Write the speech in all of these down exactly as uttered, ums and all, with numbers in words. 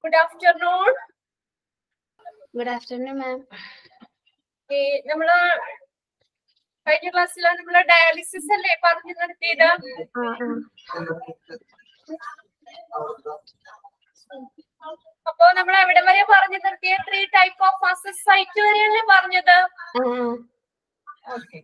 Good afternoon. Good afternoon, ma'am. നമ്മള് കഴിഞ്ഞ ക്ലാസ്സിൽ നമ്മള് ഡയാലിസിസ് അല്ലേ പറഞ്ഞു നിർത്തിയത്? അപ്പൊ നമ്മൾ എവിടെ വരെ പറഞ്ഞു നിർത്തിയ? Three type of muscle site വരെയല്ലേ പറഞ്ഞത്? ഓക്കെ.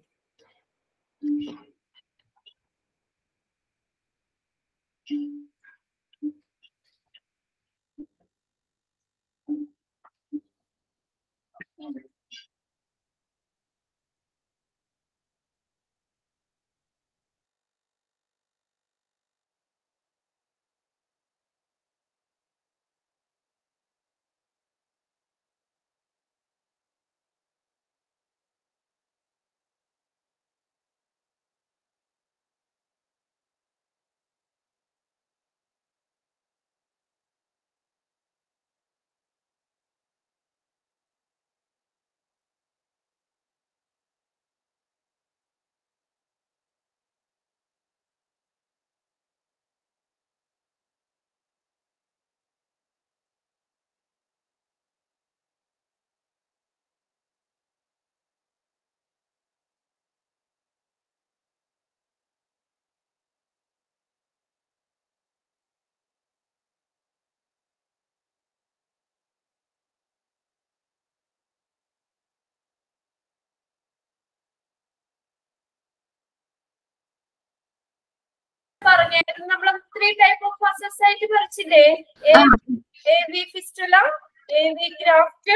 പറഞ്ഞായിരുന്നു നമ്മൾ three type of muscle site പഠിച്ചില്ലേ? A V fistula, A V graft,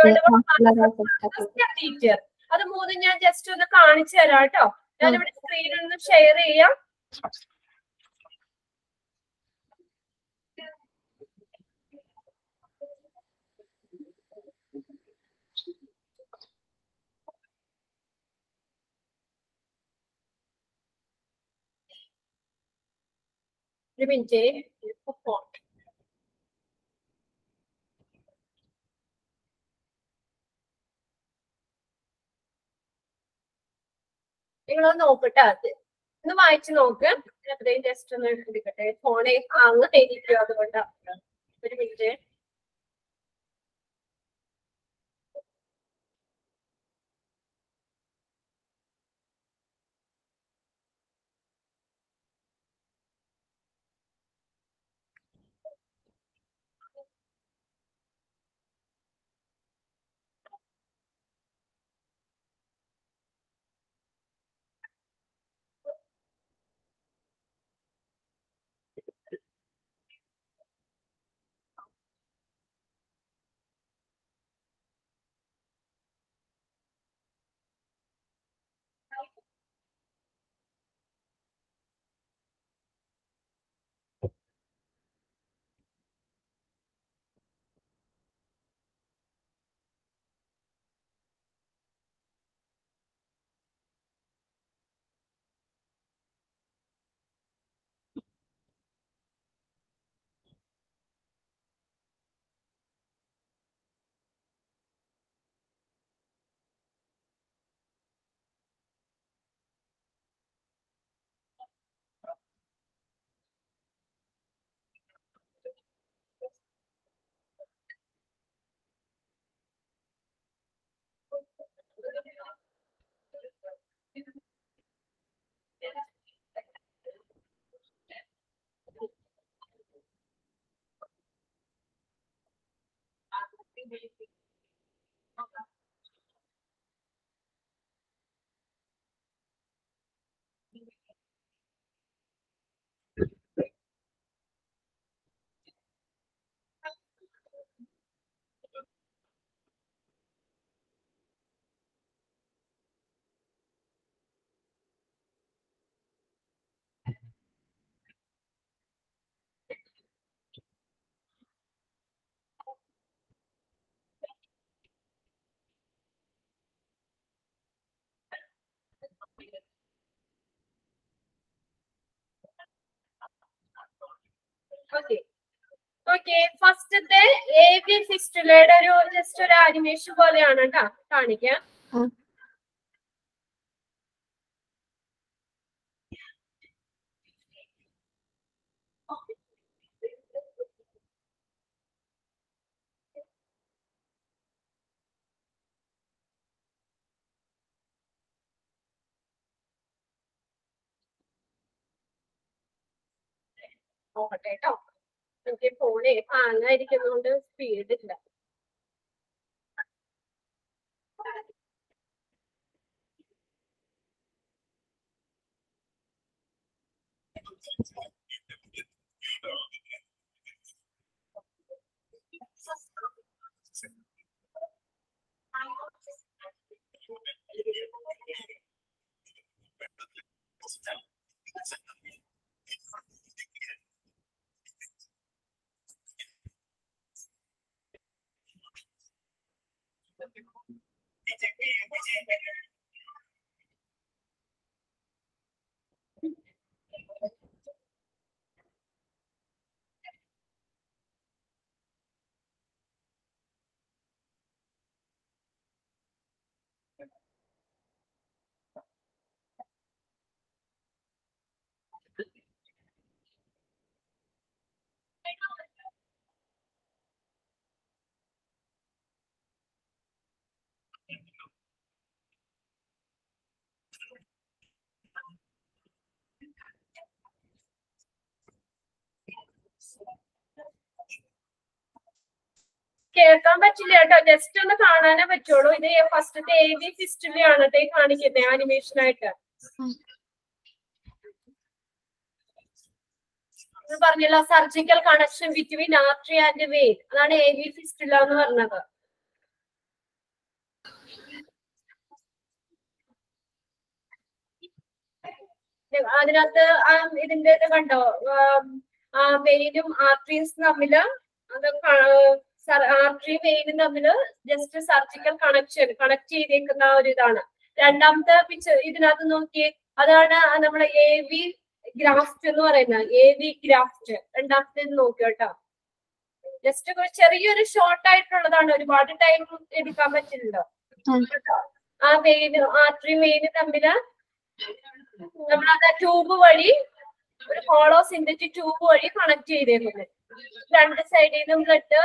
teacher. അത് മൂന്നും ഞാൻ ജസ്റ്റ് ഒന്ന് കാണിച്ചു തരാം കേട്ടോ. ഞാനിവിടെ സ്ക്രീനിൽ ഒന്ന് ഷെയർ ചെയ്യാം. ഒരു മിനിറ്റ്. നിങ്ങളൊന്ന് നോക്കട്ടെ. അത് ഒന്ന് വായിച്ചു നോക്ക്. എത്രയും ജസ്റ്റ് ഒന്ന് എടുക്കട്ടെ. ഫോണെ അങ്ങ് കഴിഞ്ഞിട്ടോ, അതുകൊണ്ടാ. ഒരു മിനിറ്റ്. ഓക്കെ ഓക്കെ ഫസ്റ്റത്തെ എ വി ഫിസ്റ്റുലയുടെ ഒരു ജസ്റ്റ് ഒരു ആനിമേഷൻ പോലെയാണ് കേട്ടോ കാണിക്കാം. നോക്കട്ടെ കേട്ടോ. എനിക്ക് ഫോണ് ഹാങ് ആയിരിക്കുന്നതുകൊണ്ട് സ്പീഡ് ഇല്ല. കേൾക്കാൻ പറ്റില്ല കേട്ടോ, ജസ്റ്റ് ഒന്ന് കാണാനേ പറ്റുള്ളൂ. ഇത് ഫസ്റ്റത്തെ എ വി ഫിസ്റ്റുലയാണ് കേട്ടോ ഈ കാണിക്കുന്നത് ആനിമേഷൻ ആയിട്ട്. പറഞ്ഞല്ലോ surgical connection between artery and vein, അതാണ് എ വി ഫിസ്റ്റുല എന്ന് പറഞ്ഞത്. അതിനകത്ത് ഇതിന്റെ ഇത് കണ്ടോ, വെയിനും ആർട്ടറീസ് തമ്മില്, അത് ആർട്ടറി വെയിനും തമ്മില് ജസ്റ്റ് സർജിക്കൽ കണക്ഷൻ കണക്ട് ചെയ്തേക്കുന്ന ഒരു ഇതാണ്. രണ്ടാമത്തെ പിക്ചർ ഇതിനകത്ത് നോക്കിയേ, അതാണ് നമ്മളെ എ വി ഗ്രാഫ്റ്റ് എന്ന് പറയുന്നത്. എ വി ഗ്രാഫ്റ്റ് രണ്ടാമത്തെ നോക്കുക കേട്ടോ. ജസ്റ്റ് ഒരു ചെറിയൊരു ഷോർട്ട് ആയിട്ടുള്ളതാണ്, ഒരുപാട് ടൈം എടുക്കാൻ പറ്റില്ലല്ലോ. ആ വെയിന് ആർട്ടറി വെയിന് തമ്മില് നമ്മളത് ട്യൂബ് വഴി, ഒരു ഹോളോ സിന്തറ്റിക് ട്യൂബ് വഴി കണക്ട് ചെയ്തേക്കുന്നത്. രണ്ട് സൈഡിൽ നിന്നും ബ്ലഡ്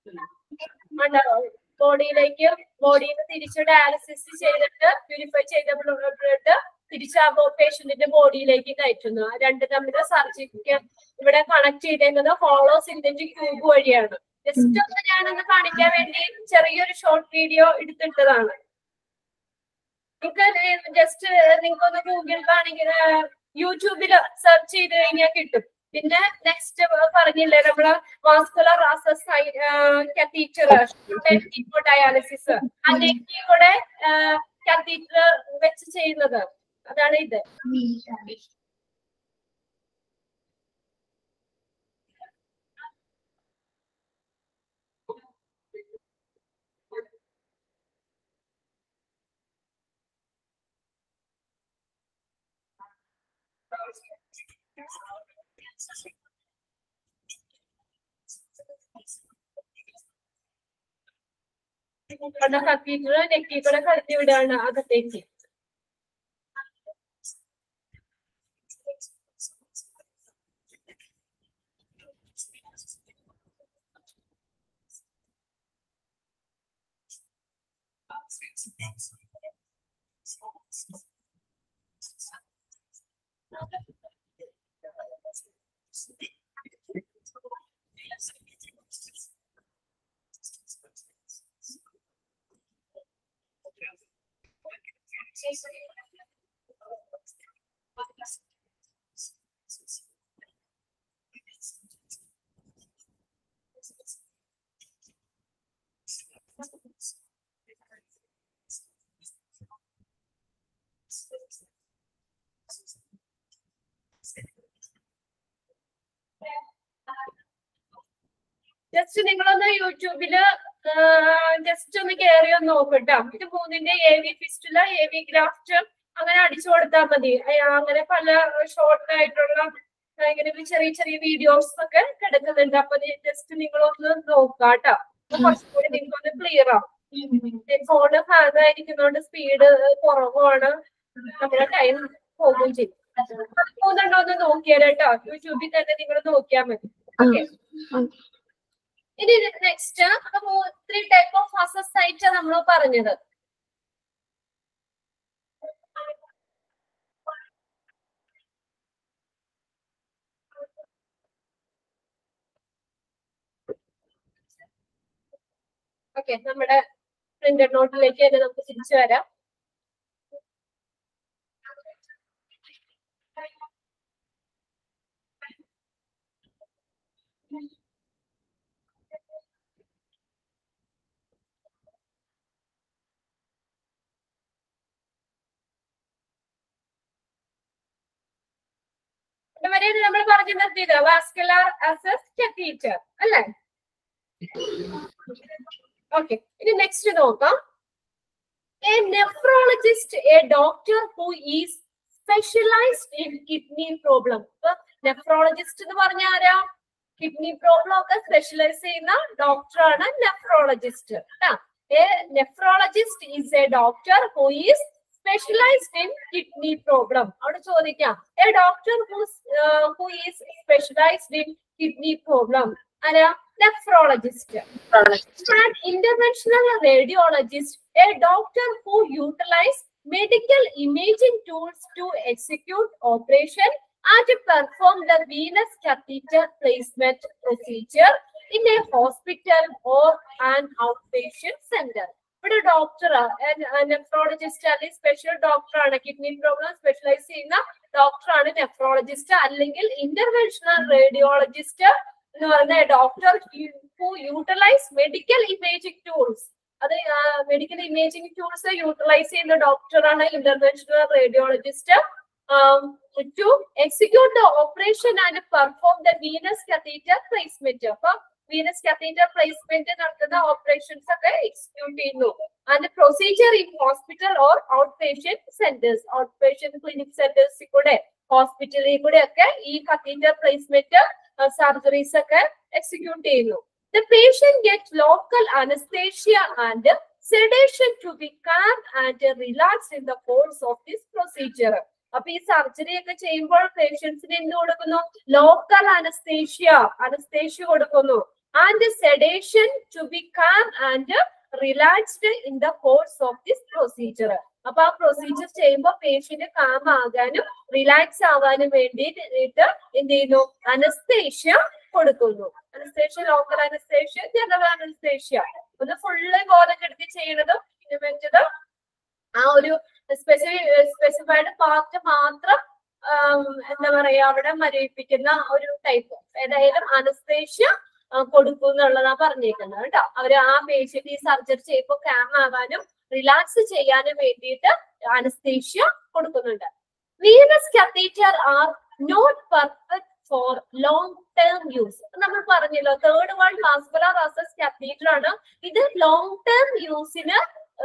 ബോഡിയിലേക്ക്, ബോഡിയിൽ നിന്ന് തിരിച്ച് ഡയാലിസിസ് ചെയ്തിട്ട് പ്യൂരിഫൈ ചെയ്ത ബ്ലഡ് തിരിച്ച് ആ പേഷ്യന്റിന്റെ ബോഡിയിലേക്ക് കയറ്റുന്നു. രണ്ട് തമ്മിൽ സർജിക്ക് ഇവിടെ കണക്ട് ചെയ്തേക്കുന്നത് ഹോളോ സിന്തറ്റിക് ട്യൂബ് വഴിയാണ്. ജസ്റ്റ് ഒന്ന് ഞാനൊന്ന് കാണിക്കാൻ വേണ്ടി ചെറിയൊരു ഷോർട്ട് വീഡിയോ എടുത്തിട്ടതാണ്. നിങ്ങൾക്ക് ജസ്റ്റ് നിങ്ങൾക്കൊന്ന് ഗൂഗിളിലാണെങ്കിൽ യൂട്യൂബിൽ സെർച്ച് ചെയ്ത് കഴിഞ്ഞാൽ കിട്ടും. പിന്നെ നെക്സ്റ്റ് പറഞ്ഞില്ലേ നമ്മള് വാസ്കുലർ കാത്തീറ്റർ ഡയാലിസിസ്, ആ നെക്കി കൂടെ കാത്തീറ്റർ വെച്ച് ചെയ്യുന്നത്, അതാണ് ഇത്. കത്തീറ്റർ നെക്കി കൂടെ കടത്തി വിടാണ് അകത്തേക്ക്. ജസ്റ്റ് നിങ്ങളൊന്ന് യൂട്യൂബില് ജസ്റ്റ് ഒന്ന് കയറി ഒന്ന് നോക്കട്ടോ. ഇത് മൂന്നിന്റെ A V fistula, A V graft അങ്ങനെ അടിച്ചു കൊടുത്താൽ മതി. അങ്ങനെ പല ഷോർട്ട് ആയിട്ടുള്ള ഇങ്ങനെ ചെറിയ ചെറിയ വീഡിയോസ് ഒക്കെ കിടക്കുന്നുണ്ട്. അപ്പൊ ജസ്റ്റ് നിങ്ങളൊന്ന് നോക്കാട്ടോ, കുറച്ചുകൂടി നിങ്ങൾക്കൊന്ന് ക്ലിയർ ആവും. ഫോണ് ഹാങ് ആയിരിക്കുന്നതുകൊണ്ട് സ്പീഡ് കുറവാണ്, നമ്മുടെ ടൈം പോകും ചെയ്യും. മൂന്നെണ്ണം ഒന്ന് നോക്കിയാൽ കേട്ടോ, യൂട്യൂബിൽ തന്നെ നിങ്ങൾ നോക്കിയാൽ മതി. ഓക്കെ, ഇനി next three type of phases ആയിട്ട് നമ്മൾ പറഞ്ഞത്. ഓക്കെ, നമ്മുടെ പ്രിന്റഡ് നോട്ടിലേക്ക് തന്നെ നമുക്ക് തിരിച്ചു വരാം. വരെ നമ്മൾ പറഞ്ഞു നിർത്തിയത് വാസ്കുലർ അസസ് കത്തീറ്റർ അല്ലേ? ഓക്കെ, ഇനി നെക്സ്റ്റ് നോക്കാം. A nephrologist, a doctor who is specialized in kidney problem. Nephrologist എന്ന് പറഞ്ഞ ആരാ? കിഡ്നി പ്രോബ്ലം ഒക്കെ സ്പെഷ്യലൈസ് ചെയ്യുന്ന ഡോക്ടറാണ് nephrologist. A nephrologist is a doctor who is specialized in kidney problem. അവിടെ ചോദിക്കാം, a doctor who uh, who is specialized in kidney problem ആരാ? Nephrologist. An interventional radiologist, a doctor who utilize medical imaging tools to execute operation and to perform the venous catheter placement procedure in a hospital or an outpatient center. ഇവിടെ doctor nephrologist അല്ലെങ്കിൽ special ഡോക്ടറാണ്, kidney problem specialize ചെയ്യുന്ന ഡോക്ടറാണ് nephrologist. അല്ലെങ്കിൽ interventional radiologist എന്ന് പറയുന്ന doctor who utilize medical imaging tools. അത് medical imaging tools utilize ചെയ്യുന്ന ഡോക്ടറാണ് interventional radiologist. To execute the operation and perform the venous catheter placement. അപ്പൊ വീനസ് കത്തീറ്റർ പ്ലേസ്മെന്റ് നടത്തുന്ന ഓപ്പറേഷൻസ് ഒക്കെ എക്സിക്യൂട്ട് ചെയ്യുന്നു. And procedure in hospital or out patient centers, out patient clinic സെന്റേഴ്സിൽ കൂടെ ഹോസ്പിറ്റലിൽ കൂടെ ഒക്കെ ഈ കത്തീറ്റർ പ്ലേസ്മെന്റ് സർജറീസ് ഒക്കെ എക്സിക്യൂട്ട് ചെയ്യുന്നു. The patient gets local anesthesia and sedation to be calm and relaxed in the course of this procedure. അപ്പൊ ഈ സർജറി ഒക്കെ ചെയ്യുമ്പോൾ പേഷ്യൻസിന് എന്ത് കൊടുക്കുന്നു? ലോക്കൽ അനസ്തേഷ്യ, അനസ്തേഷ്യ കൊടുക്കുന്നു. And sedation to be calm and relaxed in the course of this procedure. അപ്പൊ ആ പ്രൊസീജിയർ ചെയ്യുമ്പോൾ പേഷ്യന്റ് കാം ആകാനും റിലാക്സ് ആവാനും വേണ്ടിയിട്ട് എന്ത് ചെയ്യുന്നു? അനസ്തേഷ്യ കൊടുക്കുന്നു. Anaesthesia, local anaesthesia, general anaesthesia. ഒന്ന് ഫുള്ള് ബോധം കെടുത്തി ചെയ്യണതും പിന്നെ മറ്റത് ആ ഒരു സ്പെസിഫി സ്പെസിഫൈഡ് പാർട്ട് മാത്രം എന്താ പറയാ അവിടെ മരവിപ്പിക്കുന്ന ഒരു ടൈപ്പ്. ഏതായാലും അനസ്തേഷ്യ കൊടുക്കും എന്നുള്ളതാണ് പറഞ്ഞേക്കുന്നത് കേട്ടോ. അവര് ആ പേഷ്യന്റ് ഈ സർജറി ചെയ്യുമ്പോൾ കാം ആവാനും റിലാക്സ് ചെയ്യാനും വേണ്ടിയിട്ട് അനസ്തേഷ്യ കൊടുക്കുന്നുണ്ട്. Venous catheter are not perfect for long term use. നമ്മൾ പറഞ്ഞല്ലോ third world vascular access catheter ആണ്. ഇത് ലോങ് ടേം യൂസിന്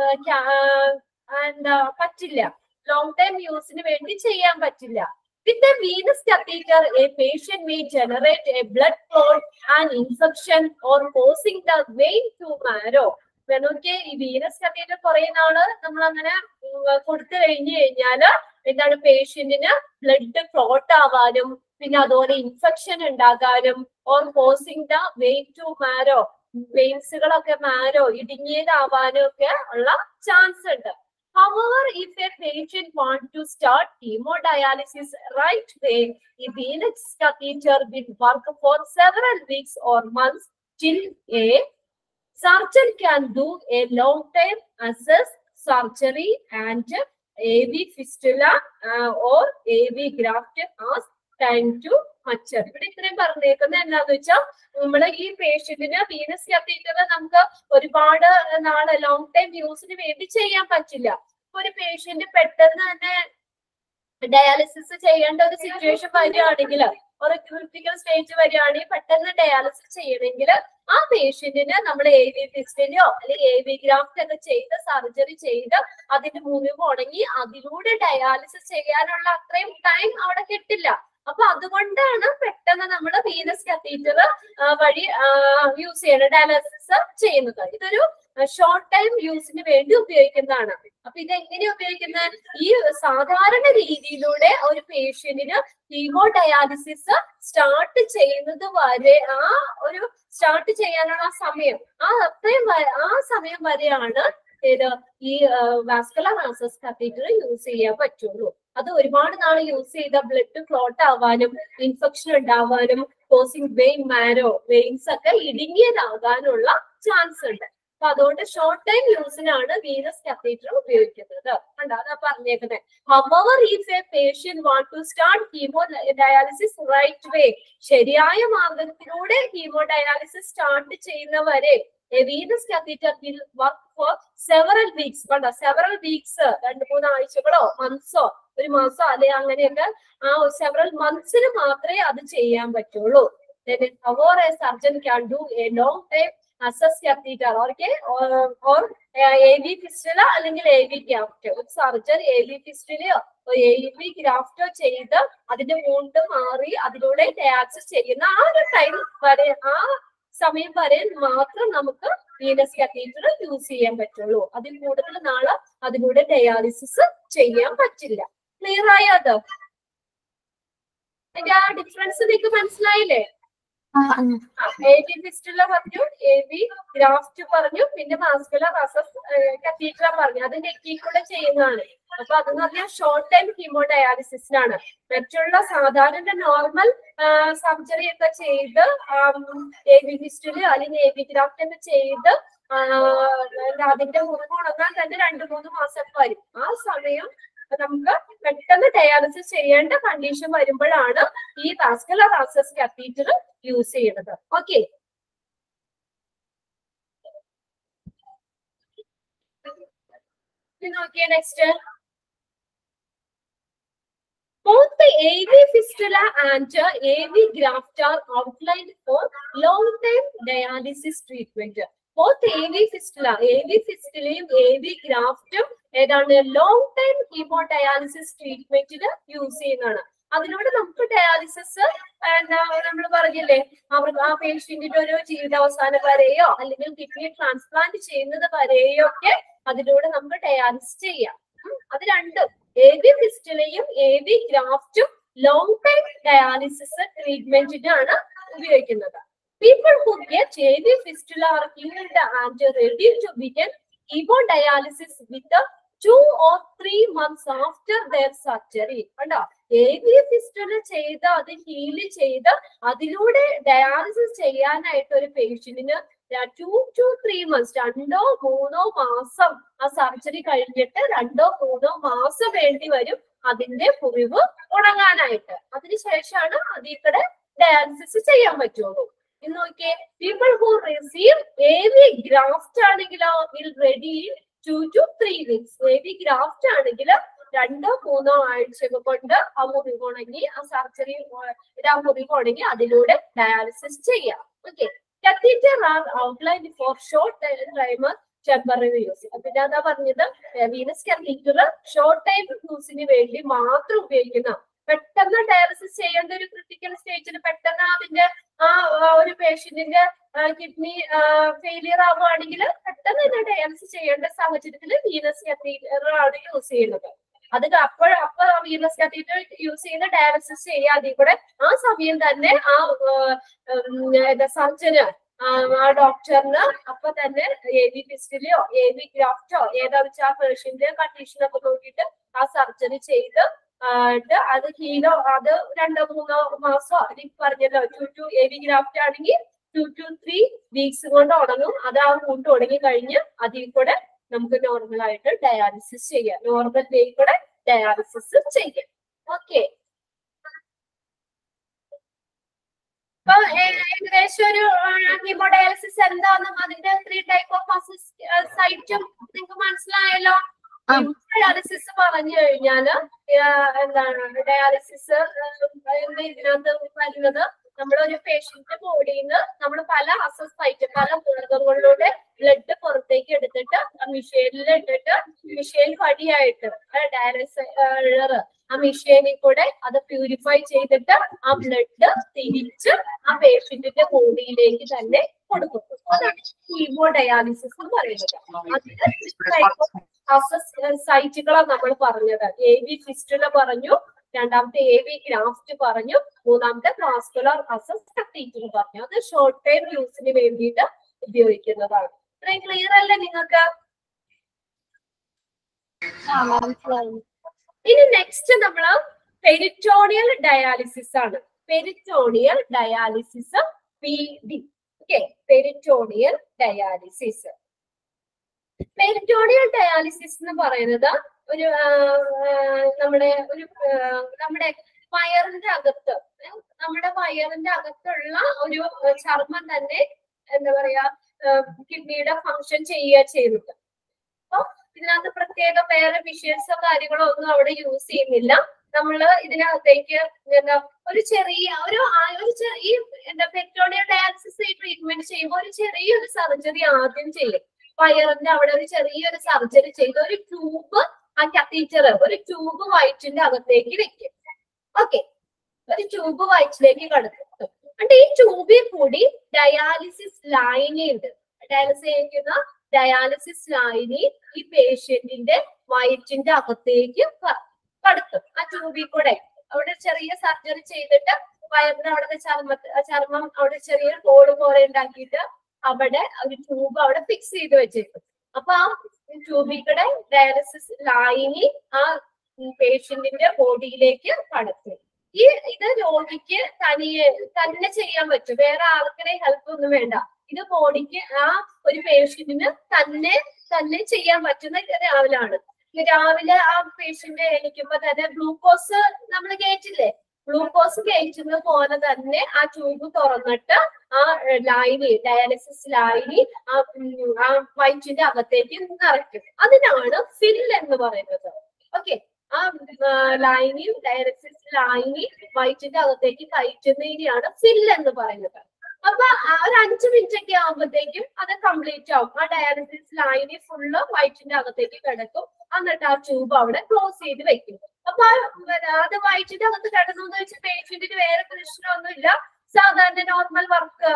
എന്താ പറ്റില്ല, ലോങ് ടേം യൂസിന് വേണ്ടി ചെയ്യാൻ പറ്റില്ല. With the venous catheter, a patient may generate a blood clot, an infection, or causing the vein to narrow. നോക്കിയ ഈ വീനസ് കത്തീറ്റർ കുറെ നാള് നമ്മൾ അങ്ങനെ കൊടുത്തു കഴിഞ്ഞു കഴിഞ്ഞാല് എന്താണ് പേഷ്യന്റിന് ബ്ലഡ് ക്ലോട്ട് ആവാനും പിന്നെ അതുപോലെ ഇൻഫെക്ഷൻ ഉണ്ടാകാനും or causing the vein to narrow, വെയിൻസുകളൊക്കെ മാരോ ഇടുങ്ങിയതാവാനും ഒക്കെ ഉള്ള ചാൻസ് ഉണ്ട്. However, if a patient wants to start hemodialysis right away, a venous catheter will work for several weeks or months till a surgeon can do a long-term access surgery and A V fistula uh, or A V graft as time to mature. ഇവിടെ ഇത്രയും പറഞ്ഞേക്കുന്നത് എന്താന്ന് വെച്ചാൽ നമ്മള് ഈ പേഷ്യന്റിന് Venus catheter നമുക്ക് ഒരുപാട് നാളെ ലോങ് ടൈം യൂസിന് വേണ്ടി ചെയ്യാൻ പറ്റില്ല. ഒരു പേഷ്യന്റ് പെട്ടെന്ന് തന്നെ ഡയാലിസിസ് ചെയ്യേണ്ട ഒരു സിറ്റുവേഷൻ വരികയാണെങ്കിൽ, ഒരു ക്രിട്ടിക്കൽ സ്റ്റേജ് വരികയാണെങ്കിൽ പെട്ടെന്ന് ഡയാലിസിസ് ചെയ്യണമെങ്കിൽ ആ പേഷ്യന്റിന് നമ്മൾ എ വി ഫിസ്റ്റലോ അല്ലെങ്കിൽ എ വി ഗ്രാഫ്റ്റ് ഒക്കെ ചെയ്ത് സർജറി ചെയ്ത് അതിന്റെ മുറിവ് ഉണങ്ങി അതിലൂടെ ഡയാലിസിസ് ചെയ്യാനുള്ള അത്രയും ടൈം അവിടെ കിട്ടില്ല. അപ്പൊ അതുകൊണ്ടാണ് പെട്ടെന്ന് നമ്മൾ വീനസ് കത്തീറ്റർ വഴി യൂസ് ചെയ്യണം, ഡയാലിസിസ് ചെയ്യുന്നത്. ഇതൊരു ഷോർട്ട് ടൈം യൂസിന് വേണ്ടി ഉപയോഗിക്കുന്നതാണ്. അപ്പൊ ഇത് എങ്ങനെ ഉപയോഗിക്കുന്നത്? ഈ സാധാരണ രീതിയിലൂടെ ഒരു പേഷ്യന്റിന് ഹീമോ ഡയാലിസിസ് സ്റ്റാർട്ട് ചെയ്യുന്നത് വരെ ആ ഒരു സ്റ്റാർട്ട് ചെയ്യാനുള്ള സമയം ആ അത്രയും ആ സമയം വരെയാണ് ഏത് ഈ വാസ്കുലർ അസസ് കത്തീറ്റർ യൂസ് ചെയ്യാൻ പറ്റുള്ളൂ. അത് ഒരുപാട് നാൾ യൂസ് ചെയ്ത ബ്ലഡ് ക്ലോട്ട് ആവാനും ഇൻഫെക്ഷൻ ഉണ്ടാവാനും കോസിംഗ് വെയിൻ മാരോ വെയിൻസ് ഒക്കെ ഇടുങ്ങിയതാകാനുള്ള ചാൻസ് ഉണ്ട്. അപ്പൊ അതുകൊണ്ട് ഷോർട്ട് ടൈം യൂസിനാണ് വീനസ് കത്തീറ്റർ ഉപയോഗിക്കുന്നത്. കണ്ടോ, അതാ പറഞ്ഞേക്കുന്നത്. However, if a patient want to start hemodialysis right way, ശരിയായ മാർഗത്തിലൂടെ ഹീമോഡയാലിസിസ് സ്റ്റാർട്ട് ചെയ്യുന്നവരെ a venous catheter will work for several weeks. കണ്ടോ, several weeks, രണ്ട് മൂന്ന് ആഴ്ചകളോ മന്ത്സോ ഒരു മാസോ അല്ലെ അങ്ങനെയൊക്കെ ആ സെവറൽ മന്ത്സിന് മാത്രമേ അത് ചെയ്യാൻ പറ്റുള്ളൂ. However, a surgeon can do a long time access catheter or or, or A V fistula അല്ലെങ്കിൽ A V graft. ഒരു surgeon A V fistula A V graft ചെയ്ത് അതിന്റെ വൂണ്ട് മാറി അതിലൂടെ ഡയാലിസിസ് ചെയ്യുന്ന ആ ഒരു ടൈം വരെ ആ സമയം വരെ മാത്രം നമുക്ക് വീനസ് കാത്തീറ്റർ യൂസ് ചെയ്യാൻ പറ്റുള്ളൂ. അതിൽ കൂടുതൽ നാളെ അതിലൂടെ ഡയാലിസിസ് ചെയ്യാൻ പറ്റില്ല. ക്ലിയർ ആയോ? അത് അതിന്റെ ആ ഡിഫറൻസ് നിങ്ങൾക്ക് മനസ്സിലായില്ലേ? എ വി ഫിസ്റ്റുല പറഞ്ഞു, എ വി ഗ്രാഫ്റ്റ് പറഞ്ഞു, പിന്നെ വാസ്കുലർ അസസ് കത്തീറ്റർ പറഞ്ഞു. അത് നെക്കിക്കൂടെ ചെയ്യുന്നതാണ്. അപ്പൊ അതെന്ന് പറഞ്ഞാൽ ഷോർട്ട് ടൈം ഹീമോഡയാലിസിസിനാണ്. മറ്റുള്ള സാധാരണ നോർമൽ സർജറി ഒക്കെ ചെയ്ത് എ വി ഫിസ്റ്റുല അല്ലെങ്കിൽ എ വി ഗ്രാഫ്റ്റ് ഒക്കെ ചെയ്ത് അതിന്റെ മുറിവ് ഉണങ്ങാൻ തന്നെ രണ്ടു മൂന്ന് മാസം വരും. ആ സമയം നമുക്ക് പെട്ടെന്ന് ഡയാലിസിസ് ചെയ്യേണ്ട കണ്ടീഷൻ വരുമ്പോഴാണ് ഈ വാസ്കുലർ അസസ് കത്തീറ്റർ യൂസ് ചെയ്യുന്നത്. ഓക്കെ, നോക്കിയേ next. Both the A V fistula and A V graft are outlined for long-term dialysis treatment. Both A V fistula, A V fistulയും A V ഗ്രാഫ്റ്റും ഏതാണ് long time haemodialysis ട്രീറ്റ്മെന്റിന് use ചെയ്യുന്നതാണ്. അതിലൂടെ നമുക്ക് dialysis എന്താ നമ്മൾ പറഞ്ഞില്ലേ, അവർക്ക് ആ പേഷ്യന്റിന്റെ ഒരു ജീവിതാവസാനം വരെയോ അല്ലെങ്കിൽ കിഡ്നി ട്രാൻസ്പ്ലാന്റ് ചെയ്യുന്നത് വരെയോ ഒക്കെ അതിലൂടെ നമുക്ക് ഡയാലിസിസ് ചെയ്യാം. അത് രണ്ടും എ വി ഫിസ്റ്റുലയും എ വി ഗ്രാഫ്റ്റും ലോങ് ടൈം ഡയാലിസിസ് ട്രീറ്റ്മെന്റിനാണ് ഉപയോഗിക്കുന്നത്. People who get A V fistula are healed and ready to begin hemodialysis with two or three months after their surgery. കണ്ടോ, എ വി ഫിസ്റ്റുല ചെയ്ത് അത് heal ചെയ്ത് അതിലൂടെ dialysis ചെയ്യാനായിട്ട് ഒരു പേഷ്യന്റിന് ടു ടു ത്രീ മന്ത്സ് രണ്ടോ മൂന്നോ മാസം ആ സർജറി കഴിഞ്ഞിട്ട് രണ്ടോ മൂന്നോ മാസം വേണ്ടി വരും അതിന്റെ മുറിവ് ഉണങ്ങാനായിട്ട്. അതിനുശേഷമാണ് അതിൽ ഡയാലിസിസ് ചെയ്യാൻ പറ്റുള്ളൂ. നോക്കിയേ, people who receive A V graft ആണെങ്കിലോ will ready two to three weeks. A V graft ആണെങ്കിൽ രണ്ടോ മൂന്നോ ആഴ്ച കൊണ്ട് ആ മുറിവ് ഉണങ്ങി ആ സർജറി ആ മുറിവ് ഉണങ്ങി അതിലൂടെ ഡയാലിസിസ് ചെയ്യാം. Okay, catheter are outlined for short time temporary use. പിന്നെ അതാ പറഞ്ഞത് വീനസ് കാത്തീറ്റർ ഷോർട്ട് ടൈം യൂസിന് വേണ്ടി മാത്രം ഉപയോഗിക്കുന്ന, പെട്ടെന്ന് ഡയാലിസിസ് ചെയ്യേണ്ട ഒരു ക്രിട്ടിക്കൽ സ്റ്റേജിൽ പെട്ടെന്ന് അതിന്റെ ആ ഒരു പേഷ്യന്റിന്റെ കിഡ്നി ഫെയിലിയർ ആവുകയാണെങ്കിൽ പെട്ടെന്ന് തന്നെ ഡയാലിസിസ് ചെയ്യേണ്ട സാഹചര്യത്തിൽ വീനസ് കാത്തീറ്റർ ആണ് യൂസ് ചെയ്യുന്നത്. അത് അപ്പോൾ അപ്പൊ വീനസ് കാത്തീറ്റർ യൂസ് ചെയ്യുന്ന ഡയാലിസിസ് ചെയ്യാതെ കൂടെ ആ സമയം തന്നെ ആ സർജന് ആ ഡോക്ടറിന് അപ്പൊ തന്നെ എ വി ഫിസ്റ്റുലയോ എ വി ഗ്രാഫ്റ്റോ ഏതാണെന്ന് വെച്ചാൽ ആ പേഷ്യന്റിന്റെ കണ്ടീഷനൊക്കെ നോക്കിയിട്ട് ആ സർജറി ചെയ്ത് അത് ഹീലോ അത് രണ്ടോ മൂന്നോ മാസോ അല്ലെങ്കിൽ പറഞ്ഞല്ലോ two to A V graft ആണെങ്കിൽ ടു ടു ത്രീ വീക്സ് കൊണ്ട് ഉണങ്ങും. അത് ആ കൊണ്ട് ഉണങ്ങി കഴിഞ്ഞ് അതിൽ കൂടെ നമുക്ക് നോർമൽ ആയിട്ട് ഡയാലിസിസ് ചെയ്യാം, നോർമൽ വേ കൂടെ ഡയാലിസിസ് ചെയ്യാം. ഓക്കെ, അപ്പൊ ഏകദേശം ഒരു ഹീമോഡയാലിസിസ് എന്താണെന്നും അതിന്റെ ത്രീ ടൈപ്പ് ഓഫ് സൈറ്റും നിങ്ങൾക്ക് മനസ്സിലായല്ലോ. ഡയാലിസിസ് പറഞ്ഞു കഴിഞ്ഞാല് എന്താണ് ഡയാലിസിസ് ഇതിനകത്ത് വരുന്നത്, നമ്മളൊരു പേഷ്യന്റിന്റെ ബോഡിയിൽ നിന്ന് നമ്മൾ പല അസസ് സൈറ്റ് പല മാർഗങ്ങളിലൂടെ ബ്ലഡ് പുറത്തേക്ക് എടുത്തിട്ട് മിഷീനിൽ ഇട്ടിട്ട് മിഷീൻ വഴിയായിട്ട് ഡയാലിസിസ് ആ മിഷീനിൽ കൂടെ അത് പ്യൂരിഫൈ ചെയ്തിട്ട് ആ ബ്ലഡ് തിരിച്ച് ആ പേഷ്യന്റിന്റെ ബോഡിയിലേക്ക് തന്നെ കൊടുക്കും. അതാണ് ഹീമോഡയാലിസിസ് എന്ന് പറയുന്നത്. അതിന് അസസ് സൈറ്റുകളാണ് നമ്മൾ പറഞ്ഞത്. എ വി ഫിസ്റ്റുല പറഞ്ഞു, രണ്ടാമത്തെ എ വി ഗ്രാഫ്റ്റ് പറഞ്ഞു, മൂന്നാമത്തെ വാസ്കുലർ അസസ് കത്തീറ്റർ പറഞ്ഞു. അത് ഷോർട്ട് ടൈം യൂസിന് വേണ്ടിയിട്ട് ഉപയോഗിക്കുന്നതാണ്. ഇത്രയും ക്ലിയർ അല്ലേ നിങ്ങൾക്ക്? ഇനി നെക്സ്റ്റ് നമ്മള് പെരിറ്റോണിയൽ ഡയാലിസിസ് ആണ്. Peritoneal dialysis P D. Okay, peritoneal dialysis peritoneal dialysis എന്ന് പറയുന്നത് ഒരു നമ്മുടെ ഒരു നമ്മുടെ വയറിന്റെ അകത്ത് നമ്മുടെ വയറിന്റെ അകത്തുള്ള ഒരു ചർമ്മം തന്നെ എന്താ പറയാ കിഡ്നിയുടെ ഫങ്ഷൻ ചെയ്യുക ചെയ്യുന്നത്. അപ്പൊ ഇതിനകത്ത് പ്രത്യേക വേറെ വിഷ്വൽസോ കാര്യങ്ങളോ ഒന്നും അവിടെ യൂസ് ചെയ്യുന്നില്ല. നമ്മള് ഇതിനകത്തേക്ക് എന്താ ഒരു ചെറിയ ഒരു ഒരു ഈ എന്താ പെരിറ്റോണിയൽ ഡയാലിസിസ് ട്രീറ്റ്മെന്റ് ചെയ്യുമ്പോൾ ഒരു ചെറിയൊരു സർജറി ആദ്യം ചെയ്യും. വയറിന്റെ അവിടെ ഒരു ചെറിയൊരു സർജറി ചെയ്ത് ഒരു ട്യൂബ് ആ കത്തീറ്റർ ഒരു ട്യൂബ് വയറ്റിന്റെ അകത്തേക്ക് വെക്കും. ഓക്കെ, ഒരു ട്യൂബ് വയറ്റിലേക്ക് കടത്തും. എന്നിട്ട് ഈ ട്യൂബിൽ കൂടി ഡയാലിസിസ് ലൈനി ഉണ്ട്. ഡയാലിസിസ് ചെയ്യുന്ന ഡയാലിസിസ് ലൈനി ഈ പേഷ്യന്റിന്റെ വയറ്റിന്റെ അകത്തേക്ക് കടത്തും. ആ ട്യൂബിൽ കൂടെ അവിടെ ചെറിയ സർജറി ചെയ്തിട്ട് വയറിന് അവിടെ ചർമ്മ ചർമ്മം അവിടെ ചെറിയ ഹോള് പോലെ ഉണ്ടാക്കിയിട്ട് അവിടെ ഒരു ട്യൂബ് അവിടെ ഫിക്സ് ചെയ്ത് വെച്ചേക്കും. അപ്പൊ ആ ട്യൂബിൽ കൂടെ ഡയാലിസിസ് ലൈനി ആ പേഷ്യന്റിന്റെ ബോഡിയിലേക്ക് കടത്തും. ഈ ഇത് രോഗിക്ക് തനിയെ തന്നെ ചെയ്യാൻ പറ്റും, വേറെ ആൾക്കാരെ ഹെൽപ്പ് ഒന്നും വേണ്ട. ഇത് ബോഡിക്ക് ആ ഒരു പേഷ്യന്റിന് തന്നെ തന്നെ ചെയ്യാൻ പറ്റുന്ന രാവിലാണ്. രാവിലെ ആ പേഷ്യന്റ് എണീക്കുമ്പോ തന്നെ ഗ്ലൂക്കോസ് നമ്മൾ കയറ്റില്ലേ, ഗ്ലൂക്കോസ് കയറ്റുന്ന പോലെ തന്നെ ആ ട്യൂബ് തുറന്നിട്ട് ആ ലൈനി ഡയാലിസിസ് ലൈനി ആ ആ വയറ്റിന്റെ അകത്തേക്ക് നിറയ്ക്കും. അതിനാണ് ഫിൽ എന്ന് പറയുന്നത്. ഓക്കെ, ആ ലൈനി ഡയാലിസിസ് ലൈനി വയറ്റിന്റെ അകത്തേക്ക് കയറ്റുന്നതിനെയാണ് ഫിൽ എന്ന് പറയുന്നത്. അപ്പൊ ഒരു അഞ്ചു മിനിറ്റ് ഒക്കെ ആകുമ്പോഴത്തേക്കും അത് കംപ്ലീറ്റ് ആവും. ആ ഡയാലിസിസ് ലൈനി ഫുള്ള് വയറ്റിന്റെ അകത്തേക്ക് കിടക്കും. എന്നിട്ട് ആ ട്യൂബ് അവിടെ ക്ലോസ് ചെയ്ത് വെക്കും. അപ്പൊ അത് വയറ്റിന്റെ അകത്ത് കിടന്നു എന്ന് വെച്ചാൽ പേഷ്യന്റിന് വേറെ പ്രശ്നമൊന്നുമില്ല. സാധാരണ നോർമൽ വർക്ക്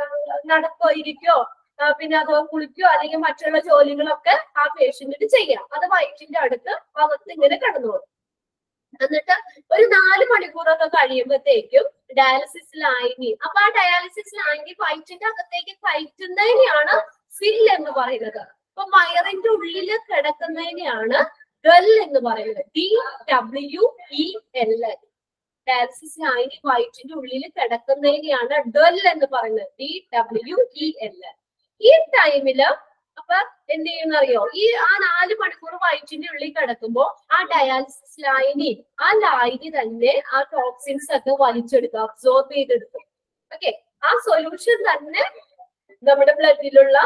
നടക്കോ ഇരിക്കോ പിന്നെ അതോ കുളിക്കോ അല്ലെങ്കിൽ മറ്റുള്ള ജോലികളൊക്കെ ആ പേഷ്യന്റിന് ചെയ്യാം. അത് വയറ്റിന്റെ അടുത്ത് അകത്ത് ഇങ്ങനെ കിടന്നോളും. എന്നിട്ട് ഒരു നാല് മണിക്കൂറൊക്കെ കഴിയുമ്പോഴത്തേക്കും ഡയാലിസിസ് ലൈനി അപ്പൊ ആ ഡയാലിസിസ് ലൈനി വയറ്റിന്റെ അകത്തേക്ക് കയറ്റുന്നതിനെയാണ് ഫിൽ എന്ന് പറയുന്നത്. അപ്പൊ വയറിന്റെ ഉള്ളില് കിടക്കുന്നതിനെയാണ് ഡെൽ എന്ന് പറയുന്നത്. D W E L N. Dialysis lining വയറ്റിന്റെ ഉള്ളിൽ കിടക്കുന്നതിനെയാണ് ഡെൽ എന്ന് പറയുന്നത്. D W E L N. ഈ ടൈമില് അപ്പൊ എന്ത് ചെയ്യുന്നറിയോ, ഈ ആ നാല് മണിക്കൂർ വയറ്റിന്റെ ഉള്ളിൽ കിടക്കുമ്പോൾ ആ ഡയാലിസിസ് ലൈനി ആ ലൈനി തന്നെ ആ ടോക്സിൻസ് ഒക്കെ വലിച്ചെടുക്കുക, അബ്സോർബ് ചെയ്തെടുക്കും. ഓക്കെ, ആ സൊല്യൂഷൻ തന്നെ നമ്മുടെ ബ്ലഡിലുള്ള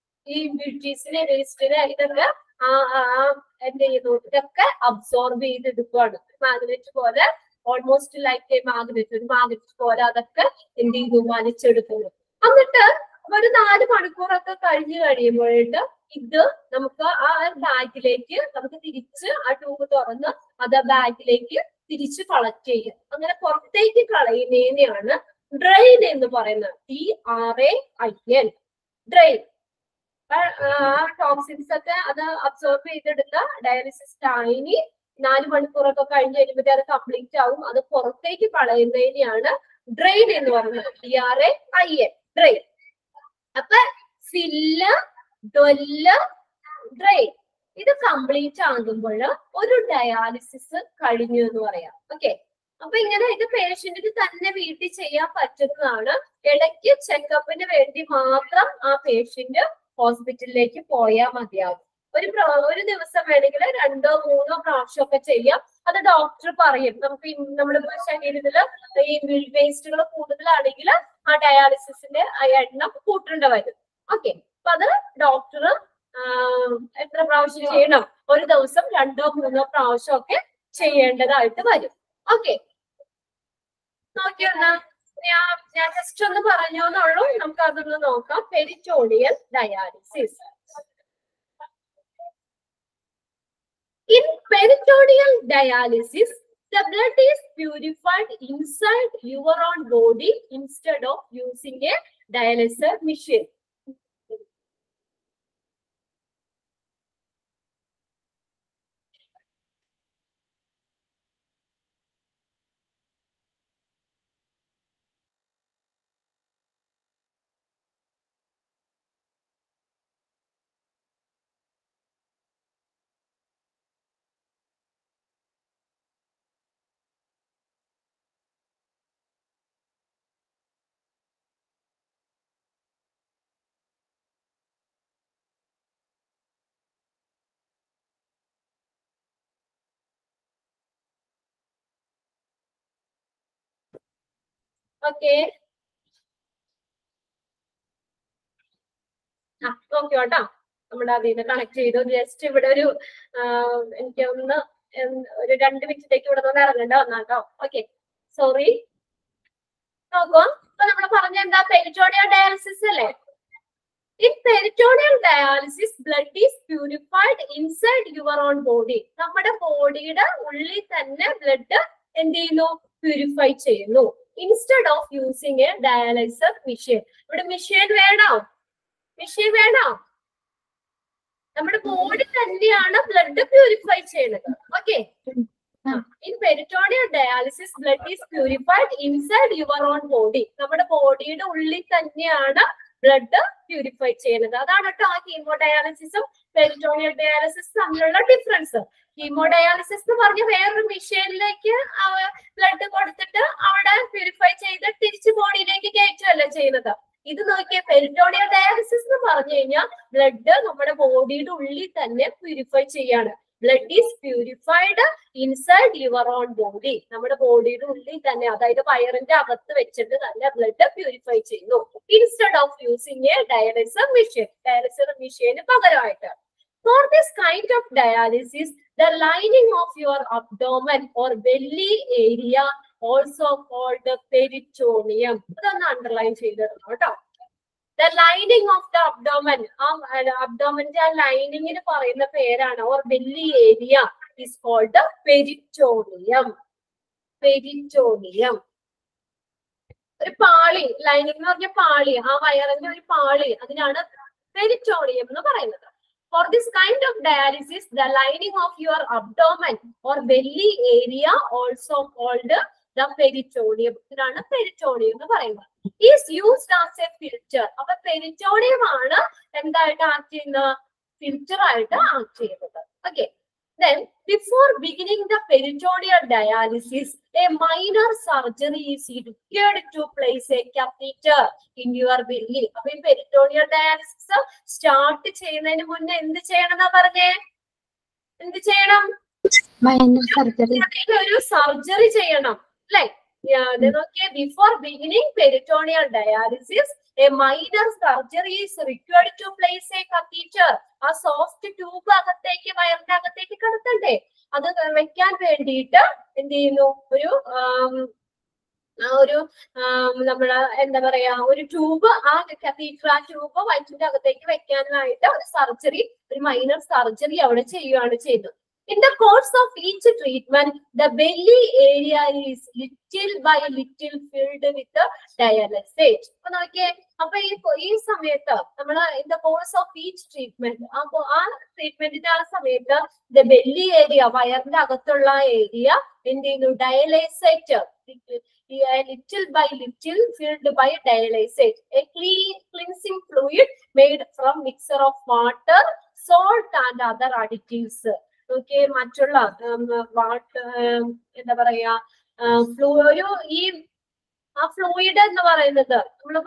ഈ ബ്യൂട്ടീസിനെ വേസ്റ്റിനെ ഇതൊക്കെ ആ എന്ത് ചെയ്യുന്നു, ഇതൊക്കെ അബ്സോർബ് ചെയ്തെടുക്കുകയാണ്. മാഗ്നറ്റ് പോലെ, ഓൾമോസ്റ്റ് ലൈക്ക് എ മാഗ്നറ്റ്, ഒരു മാഗ്നറ്റ് പോലെ അതൊക്കെ എന്ത് ചെയ്തു, വലിച്ചെടുക്കുന്നു. എന്നിട്ട് ഒരു നാല് മണിക്കൂറൊക്കെ കഴിഞ്ഞ് കഴിയുമ്പോഴേട്ട് ഇത് നമുക്ക് ആ ബാഗിലേക്ക് നമുക്ക് തിരിച്ച് ആ ട്യൂബ് തുറന്ന് അത് ബാഗിലേക്ക് തിരിച്ച് കളക്ട് ചെയ്യും. അങ്ങനെ പുറത്തേക്ക് കളയുന്നതിനെയാണ് ഡ്രെയിൻ എന്ന് പറയുന്നത്. D R A I N, drain. ആ ടോക്സിൻസ് ഒക്കെ അത് അബ്സോർബ് ചെയ്തെടുത്ത ഡയാലിസിസ് ലൈനി നാല് മണിക്കൂറൊക്കെ കഴിഞ്ഞ് കഴിയുമ്പോഴത്തേ അത് കംപ്ലീറ്റ് ആവും. അത് പുറത്തേക്ക് കളയുന്നതിനെയാണ് ഡ്രെയിൻ എന്ന് പറയുന്നത്. D R A I N, drain. അപ്പൊ ഫില്ല്, ഡൊല്ല്, ഡ്രെയിൻ ഇത് കംപ്ലീറ്റ് ആകുമ്പോൾ ഒരു ഡയാലിസിസ് കഴിഞ്ഞു എന്ന് പറയാം. ഓക്കെ, അപ്പൊ ഇങ്ങനെ ഇത് പേഷ്യന്റിന് തന്നെ വീട്ടിൽ ചെയ്യാൻ പറ്റുന്നതാണ്. ഇടയ്ക്ക് ചെക്കപ്പിന് വേണ്ടി മാത്രം ആ പേഷ്യന്റ് ഹോസ്പിറ്റലിലേക്ക് പോയാൽ മതിയാവും. ഒരു ഒരു ദിവസം വേണമെങ്കിൽ രണ്ടോ മൂന്നോ പ്രാവശ്യം ഒക്കെ ചെയ്യാം. അത് ഡോക്ടർ പറയും. നമുക്ക് നമ്മുടെ ശരീരത്തില് ഈ വേസ്റ്റുകൾ കൂടുതലാണെങ്കിൽ ആ ഡയാലിസിസിന്റെ എണ്ണം കൂട്ടേണ്ടി വരും. ഓക്കെ, അപ്പൊ അത് ഡോക്ടർ എത്ര പ്രാവശ്യം ചെയ്യണം, ഒരു ദിവസം രണ്ടോ മൂന്നോ പ്രാവശ്യം ഒക്കെ ചെയ്യേണ്ടതായിട്ട് വരും. ഓക്കെ, നോക്കിയൊന്ന് ഞാൻ ഞാൻ ജസ്റ്റ് ഒന്ന് പറഞ്ഞോന്നുള്ളൂ. നമുക്ക് അതൊന്ന് നോക്കാം. Peritoneal dialysis. In peritoneal dialysis, the blood is purified inside your own body instead of using a dialyzer machine. Okay ആ ഓക്കെ കേട്ടോ. നമ്മുടെ അതിൽ നിന്ന് കണക്ട് ചെയ്തു. ജസ്റ്റ് ഇവിടെ ഒരു എനിക്ക് ഒന്ന് ഒരു രണ്ട് മിനിറ്റിലേക്ക് ഇവിടെ നിന്ന് ഇറങ്ങേണ്ട വന്നാട്ടോ. Okay sorry. നോക്കൂ, ഇപ്പൊ നമ്മൾ പറഞ്ഞ എന്താ, പെരിറ്റോണിയൽ ഡയാലിസിസ് അല്ലേ? In peritoneal dialysis, blood is purified inside your own body. നമ്മുടെ ബോഡിയുടെ ഉള്ളിൽ തന്നെ ബ്ലഡ് എന്ത് ചെയ്യുന്നു? പ്യൂരിഫൈ ചെയ്യുന്നു. Instead of using a dialyser machine. ഇവിടെ മെഷീൻ വേണോ? മെഷീൻ വേണോ? നമ്മുടെ ബോഡി തന്നെയാണ് ബ്ലഡ് പ്യൂരിഫൈ ചെയ്യുന്നത്. Okay. In peritoneal dialysis, blood is purified inside your own body. നമ്മുടെ ബോഡിയുടെ ഉള്ളിൽ തന്നെയാണ് ബ്ലഡ് പ്യൂരിഫൈ ചെയ്യുന്നത്. അതാണ് കേട്ടോ ആ ഹീമോഡയാലിസിസും പെരിറ്റോണിയൽ ഡയാലിസിസും തമ്മിലുള്ള ഡിഫറൻസ്. ഹീമോഡയാലിസിസ് എന്ന് പറഞ്ഞ വേറൊരു മെഷീനിലേക്ക് ബ്ലഡ് കൊടുത്തിട്ട് അവിടെ പ്യൂരിഫൈ ചെയ്ത് തിരിച്ച് ബോഡിയിലേക്ക് കയറ്റുകയല്ല ചെയ്യുന്നത്. ഇത് നോക്കിയ പെരിറ്റോണിയൽ ഡയാലിസിസ് എന്ന് പറഞ്ഞു കഴിഞ്ഞാൽ ബ്ലഡ് നമ്മുടെ ബോഡിയുടെ ഉള്ളിൽ തന്നെ പ്യൂരിഫൈ ചെയ്യാണ്. Blood is purified inside your own body. നമ്മുടെ ബോഡിയുടെ ഉള്ളിൽ തന്നെ, അതായത് വയറിന്റെ അകത്ത് വെച്ചിട്ട് തന്നെ ബ്ലഡ് പ്യൂരിഫൈ ചെയ്യുന്നു. Instead of using a dialyser machine. Dialyser മെഷീന് പകരമായിട്ട്. For this kind of dialysis, the lining of your abdomen or belly area also called peritoneum. ഇതൊന്ന് അണ്ടർലൈൻ ചെയ്തിരുന്നു കേട്ടോ. The lining of the abdomen, അബ്ഡോമന്റെ ആ ലൈനിങ്ങിന് പറയുന്ന പേരാണ്, or belly area is called the peritoneum. Peritoneum. ഒരു പാളി, ലൈനിങ് എന്ന് പറഞ്ഞ പാളി, ആ വയറിന്റെ ഒരു പാളി, അതിനാണ് പെരിറ്റോണിയം എന്ന് പറയുന്നത്. For this kind of dialysis, the lining of your abdomen or belly area also called the peritoneum. ഇതിനാണ് പെരിറ്റോണിയം എന്ന് പറയുന്നത്. Is used as a filter. അപ്പൊ പെരിറ്റോണിയം ആണ് എന്തായിട്ട് ആക്ട് ചെയ്യുന്ന? ഫിൽറ്റർ ആയിട്ട് ആക്ട് ചെയ്യുന്നത്. Okay. Then before beginning the peritoneal dialysis, a minor surgery is required to place a catheter in your belly. അപ്പൊ ഈ പെരിറ്റോണിയൽ ഡയാലിസിസ് സ്റ്റാർട്ട് ചെയ്യുന്നതിന് മുന്നേ എന്ത് ചെയ്യണം എന്നാ പറഞ്ഞേ? എന്ത് ചെയ്യണം? ഒരു സർജറി ചെയ്യണം അല്ലെ? Before beginning peritoneal dialysis, a minor surgery is required to place a catheter. ആ സോഫ്റ്റ് ട്യൂബ് അകത്തേക്ക്, വയറിന്റെ അകത്തേക്ക് കടത്തണ്ടേ? അത് വെക്കാൻ വേണ്ടിയിട്ട് എന്ത് ചെയ്യുന്നു? ഒരു ഒരു നമ്മള് എന്താ പറയാ, ഒരു ട്യൂബ്, ആ കത്തീറ്റർ, ആ ട്യൂബ് വയറ്റിന്റെ അകത്തേക്ക് വെക്കാനായിട്ട് ഒരു സർജറി, ഒരു മൈനർ സർജറി അവിടെ ചെയ്യുകയാണ് ചെയ്തത്. In the course of each treatment, the belly area is little by little filled with the dialysate. അപ്പൊ നോക്കിയേ, അപ്പൊ ഈ ഈ സമയത്ത് നമ്മള് in the course of each treatment, അപ്പൊ ആ ട്രീറ്റ്മെന്റിന്റെ ആ സമയത്ത് the belly area, വയറിന്റെ അകത്തുള്ള ഏരിയ എന്ത് ചെയ്യുന്നു? Dialysate, little by little filled by dialysate, a clean cleansing fluid made from mixture of water, salt and other additives. Okay. മറ്റുള്ള water എന്താ പറയാ, ഫ്ലൂ ഒരു ഈ ആ ഫ്ലൂയിഡ് എന്ന് പറയുന്നത് നമ്മള്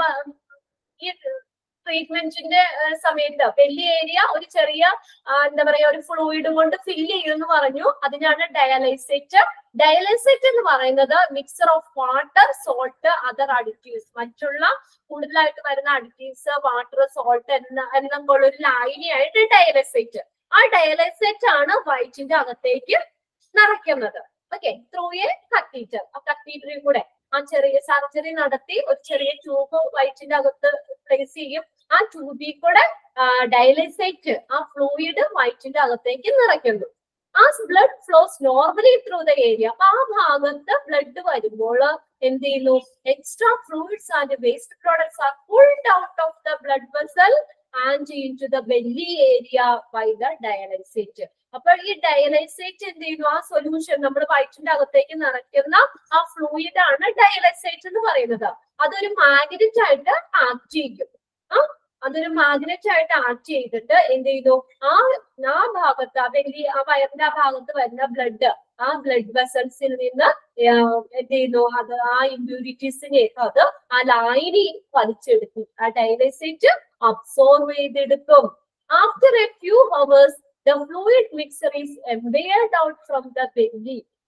ഈ ട്രീറ്റ്മെന്റിന്റെ സമയത്ത് ബെല്ലി ഏരിയ ഒരു ചെറിയ എന്താ പറയാ ഒരു ഫ്ലൂയിഡ് കൊണ്ട് ഫില്ല് ചെയ്യുമെന്ന് പറഞ്ഞു. അതിനാണ് ഡയാലൈസേറ്റ്. ഡയാലൈസേറ്റ് എന്ന് പറയുന്നത് mixer of water, salt, other additives, മറ്റുള്ള കൂടുതലായിട്ട് വരുന്ന അഡിറ്റീവ്സ്, വാട്ടർ, സോൾട്ട് എന്ന എന്നൊക്കെ ഒരു ലായനിയായിട്ട് ഡയാലൈസേറ്റ്. ആ ഡയാലൈസേറ്റ് ആണ് വയറ്റിന്റെ അകത്തേക്ക് നിറയ്ക്കുന്നത്. ഓക്കെ. Through a catheter. ആ കത്തീറ്ററിൽ കൂടെ ആ ചെറിയ സർജറി നടത്തി ഒരു ചെറിയ ട്യൂബ് വയറ്റിന്റെ അകത്ത് പ്ലേസ് ചെയ്യും. ആ ട്യൂബിൽ കൂടെ ഡയാലൈസേറ്റ്, ആ ഫ്ലൂയിഡ് വയറ്റിന്റെ അകത്തേക്ക് നിറയ്ക്കുന്നു. As blood flows normally through the area, അപ്പൊ ആ ഭാഗത്ത് ബ്ലഡ് വരുമ്പോൾ എന്ത് ചെയ്യുന്നു? Extra fluids and waste products are pulled out of the blood vessel and into the belly area by the dialysate. അപ്പോൾ ഈ ഡയലൈസേറ്റ് എന്ത് ചെയ്യുന്നു? ആ സൊല്യൂഷൻ നമ്മൾ വയറ്റിന്റെ അകത്തേക്ക് നിറയ്ക്കുന്ന ആ ഫ്ലൂയിഡ് ആണ് ഡയലൈസേറ്റ് എന്ന് പറയുന്നത്. അതൊരു മാഗ്നറ്റ് ആയിട്ട് ആക്ട് ചെയ്യും. ആ അതൊരു മാഗ്നറ്റ് ആയിട്ട് ആക്ട് ചെയ്തിട്ട് എന്ത് ചെയ്തു? ആ ആ ഭാഗത്ത്, ആ ബെല്ലി, ആ വയറിന്റെ ആ ഭാഗത്ത് വരുന്ന ബ്ലഡ്, ആ ബ്ലഡ് വെസൽസിൽ നിന്ന് എന്ത് ചെയ്യുന്നു? അത് ആ ഇമ്പ്യൂരിറ്റീസിനെ അത് ആ ലായനി വലിച്ചെടുക്കും. ആ ഡയലൈസേറ്റ് അബ്സോർവ് ചെയ്തെടുക്കും. After a few hours the fluid mixture is embed out from the belly.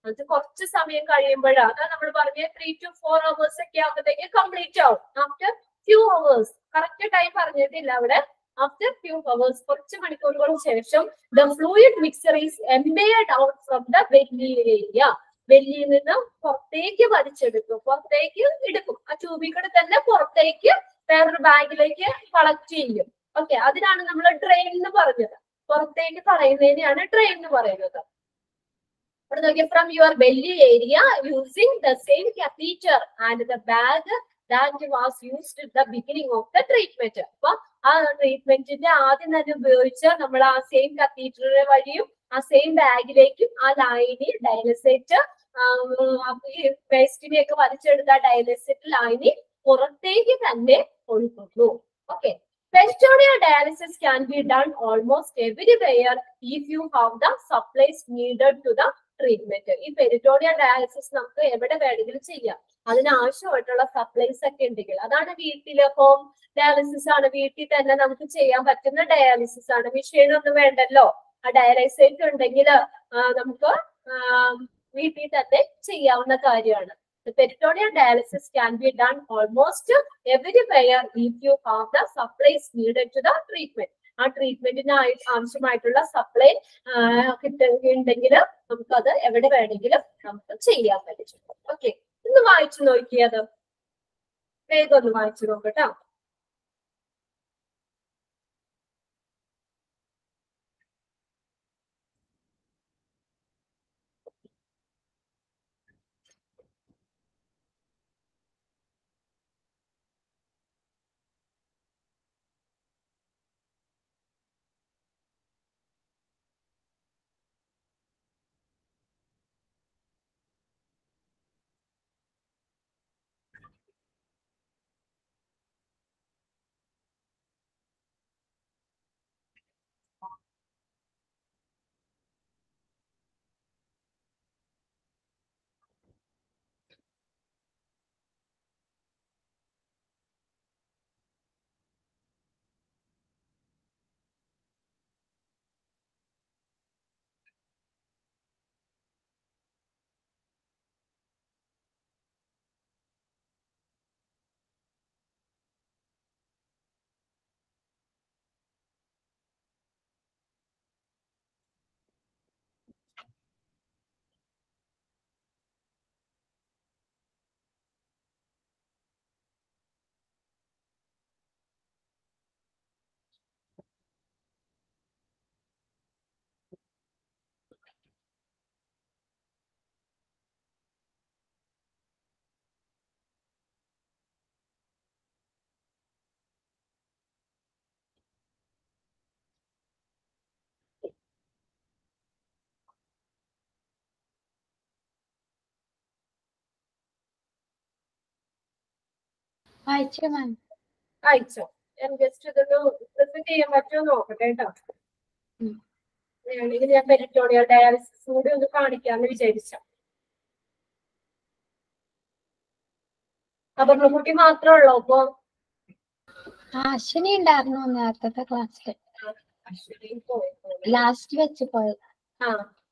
അത് കുറച്ച് സമയം കഴിയുമ്പോഴാണ് അതാ നമ്മൾ പറഞ്ഞ ത്രീ ടു ഫോർ അവേഴ്സ് ഒക്കെ ആകുമ്പോഴത്തേക്ക് കംപ്ലീറ്റ് ആവും. After few hours, correct time പറഞ്ഞിട്ടില്ല അവിടെ. ആഫ്റ്റർ ഫ്യൂ അവേഴ്സ്, കുറച്ച് മണിക്കൂറുകൾക്ക് ശേഷം the fluid mixer is emptied out from the belly area. വെല്ലിയിൽ നിന്ന് പുറത്തേക്ക് വലിച്ചെടുക്കും, പുറത്തേക്ക് എടുക്കും. ആ ട്യൂബിൽ തന്നെ പുറത്തേക്ക് വേറൊരു ബാഗിലേക്ക് കളക്ട് ചെയ്യും. ഓക്കെ, അതിനാണ് നമ്മൾ ഡ്രെയിൻ എന്ന് പറഞ്ഞത്. പുറത്തേക്ക് കളയുന്നതിനെയാണ് ഡ്രെയിൻ എന്ന് പറയുന്നത്. ഇവിടെ നോക്കിയാൽ from your belly area using the same catheter and the bag that was used in the beginning of the treatment. അപ്പൊ ആ ട്രീറ്റ്മെന്റിന്റെ ആദ്യം തന്നെ ഉപയോഗിച്ച നമ്മൾ ആ സെയിം കത്തീറ്റർ വഴിയും ആ സെയിം ബാഗിലേക്കും ആ ലൈനി ഡയലസേറ്റ് വേസ്റ്റിനെ ഒക്കെ വലിച്ചെടുത്ത ഡയലസേറ്റ് ലൈനി പുറത്തേക്ക് തന്നെ ഒഴുകുന്നു. Okay, peritoneal dialysis can be done almost everywhere if you have the supplies needed to the treatment. ഈ peritoneal dialysis നമുക്ക് എവിടെ വേണമെങ്കിലും ചെയ്യാം, അതിനാവശ്യമായിട്ടുള്ള സപ്ലൈസ് ഒക്കെ ഉണ്ടെങ്കിൽ. അതാണ് വീട്ടില് ഹോം ഡയാലിസിസ് ആണ്, വീട്ടിൽ തന്നെ നമുക്ക് ചെയ്യാൻ പറ്റുന്ന ഡയാലിസിസ് ആണ്. മെഷീൻ ഒന്നും വേണ്ടല്ലോ. ആ ഡയാലൈസേറ്റ് ഉണ്ടെങ്കിൽ നമുക്ക് വീട്ടിൽ തന്നെ ചെയ്യാവുന്ന കാര്യമാണ്. The peritoneal dialysis can be done almost everywhere if you have the supplies needed to the treatment. ആ ട്രീറ്റ്മെന്റിന് ആവശ്യമായിട്ടുള്ള സപ്ലൈ കിട്ടുന്നുണ്ടെങ്കിൽ നമുക്കത് എവിടെ വേണമെങ്കിലും നമുക്ക് ചെയ്യാൻ പറ്റും. ഓക്കെ, ഒന്ന് വായിച്ചു നോക്കിയത്, വേഗം ഒന്ന് വായിച്ചു നോക്കട്ടോ. വായിച്ചു മാം. അയച്ചോ, ഞാൻ ജസ്റ്റ് ഇതൊന്ന് പ്രസന്റ് ചെയ്യാൻ പറ്റുമോ നോക്കട്ടെ കേട്ടോ. വേണമെങ്കിൽ ഞാൻ പെരിറ്റോണിയൽ ഡയാലിസിസ് കൂടി ഒന്ന് കാണിക്കാന്ന് വിചാരിച്ചു. അപ്പൊ കുട്ടി മാത്രമേ ഉള്ളൂ ഇപ്പൊ? അശ്വിനി ഉണ്ടായിരുന്നു നേരത്തെ ക്ലാസ്സിൽ, ലാസ്റ്റ് വെച്ച് പോയത്. ആ,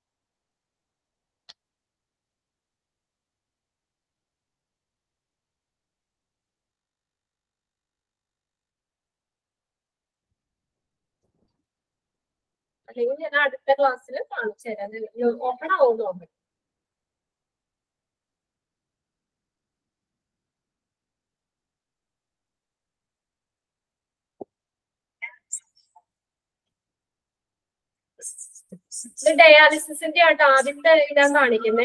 അല്ലെങ്കിൽ ഞാൻ അടുത്ത ക്ലാസ്സിൽ കാണിച്ചു തരാം. ഓപ്പൺ ആവും നോക്കാം. ഇത് ഡയാലിസിന്റെ ആയിട്ട് ആദ്യത്തെ ഇതാ കാണിക്കുന്നേ.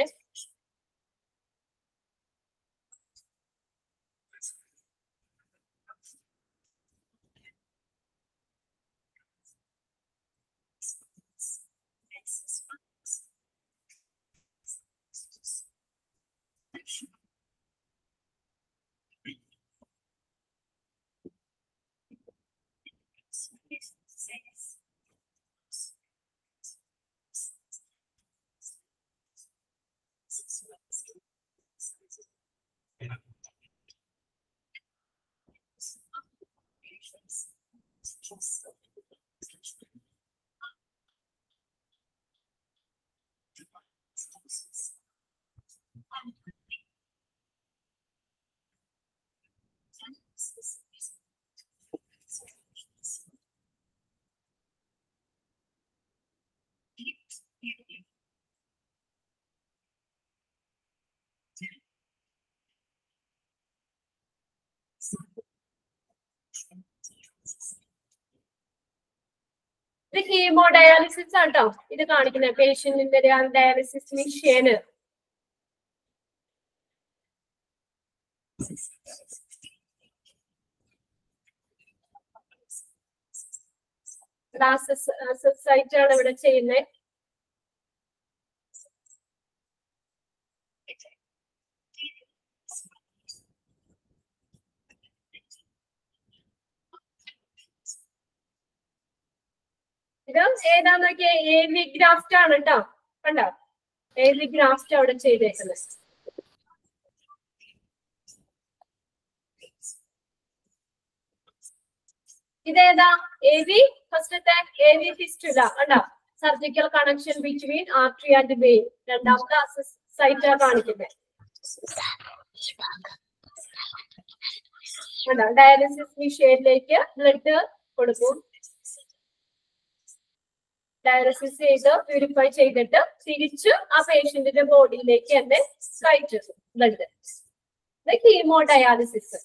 ഇത് ഹീമോഡയാലിസിസ് ആട്ടോ ഇത് കാണിക്കുന്നത് പേഷ്യന്റിന്റെ ഡയാലിസിസ് മെഷീന്. ആയിട്ടാണ് ഇവിടെ ചെയ്യുന്നത്. ഇത് ഏതാന്ന് നോക്കിയ എ വി ഗ്രാഫ്റ്റ് ആണ് കേട്ടോ. കണ്ടോ എ വി ഗ്രാഫ്റ്റ് അവിടെ ചെയ്തേക്കുന്നത്. ഇതേതാ എ വി ഫസ്റ്റത്തെ എ വി ഫിസ്റ്റുല കണ്ടോ surgical connection between artery and vein. രണ്ടാമത്തെ സൈറ്റാ കാണിക്കുന്നത്. കണ്ടോ ഡയാലിസിസ് മെഷീനിലേക്ക് ബ്ലഡ് കൊടുക്കും. ഡയാലിസിസ് ചെയ്ത് പ്യൂരിഫൈ ചെയ്തിട്ട് തിരിച്ച് ആ പേഷ്യന്റിന്റെ ബോഡിയിലേക്ക് തന്നെ കയറ്റും ബ്ലഡ്. Haemo dialysis.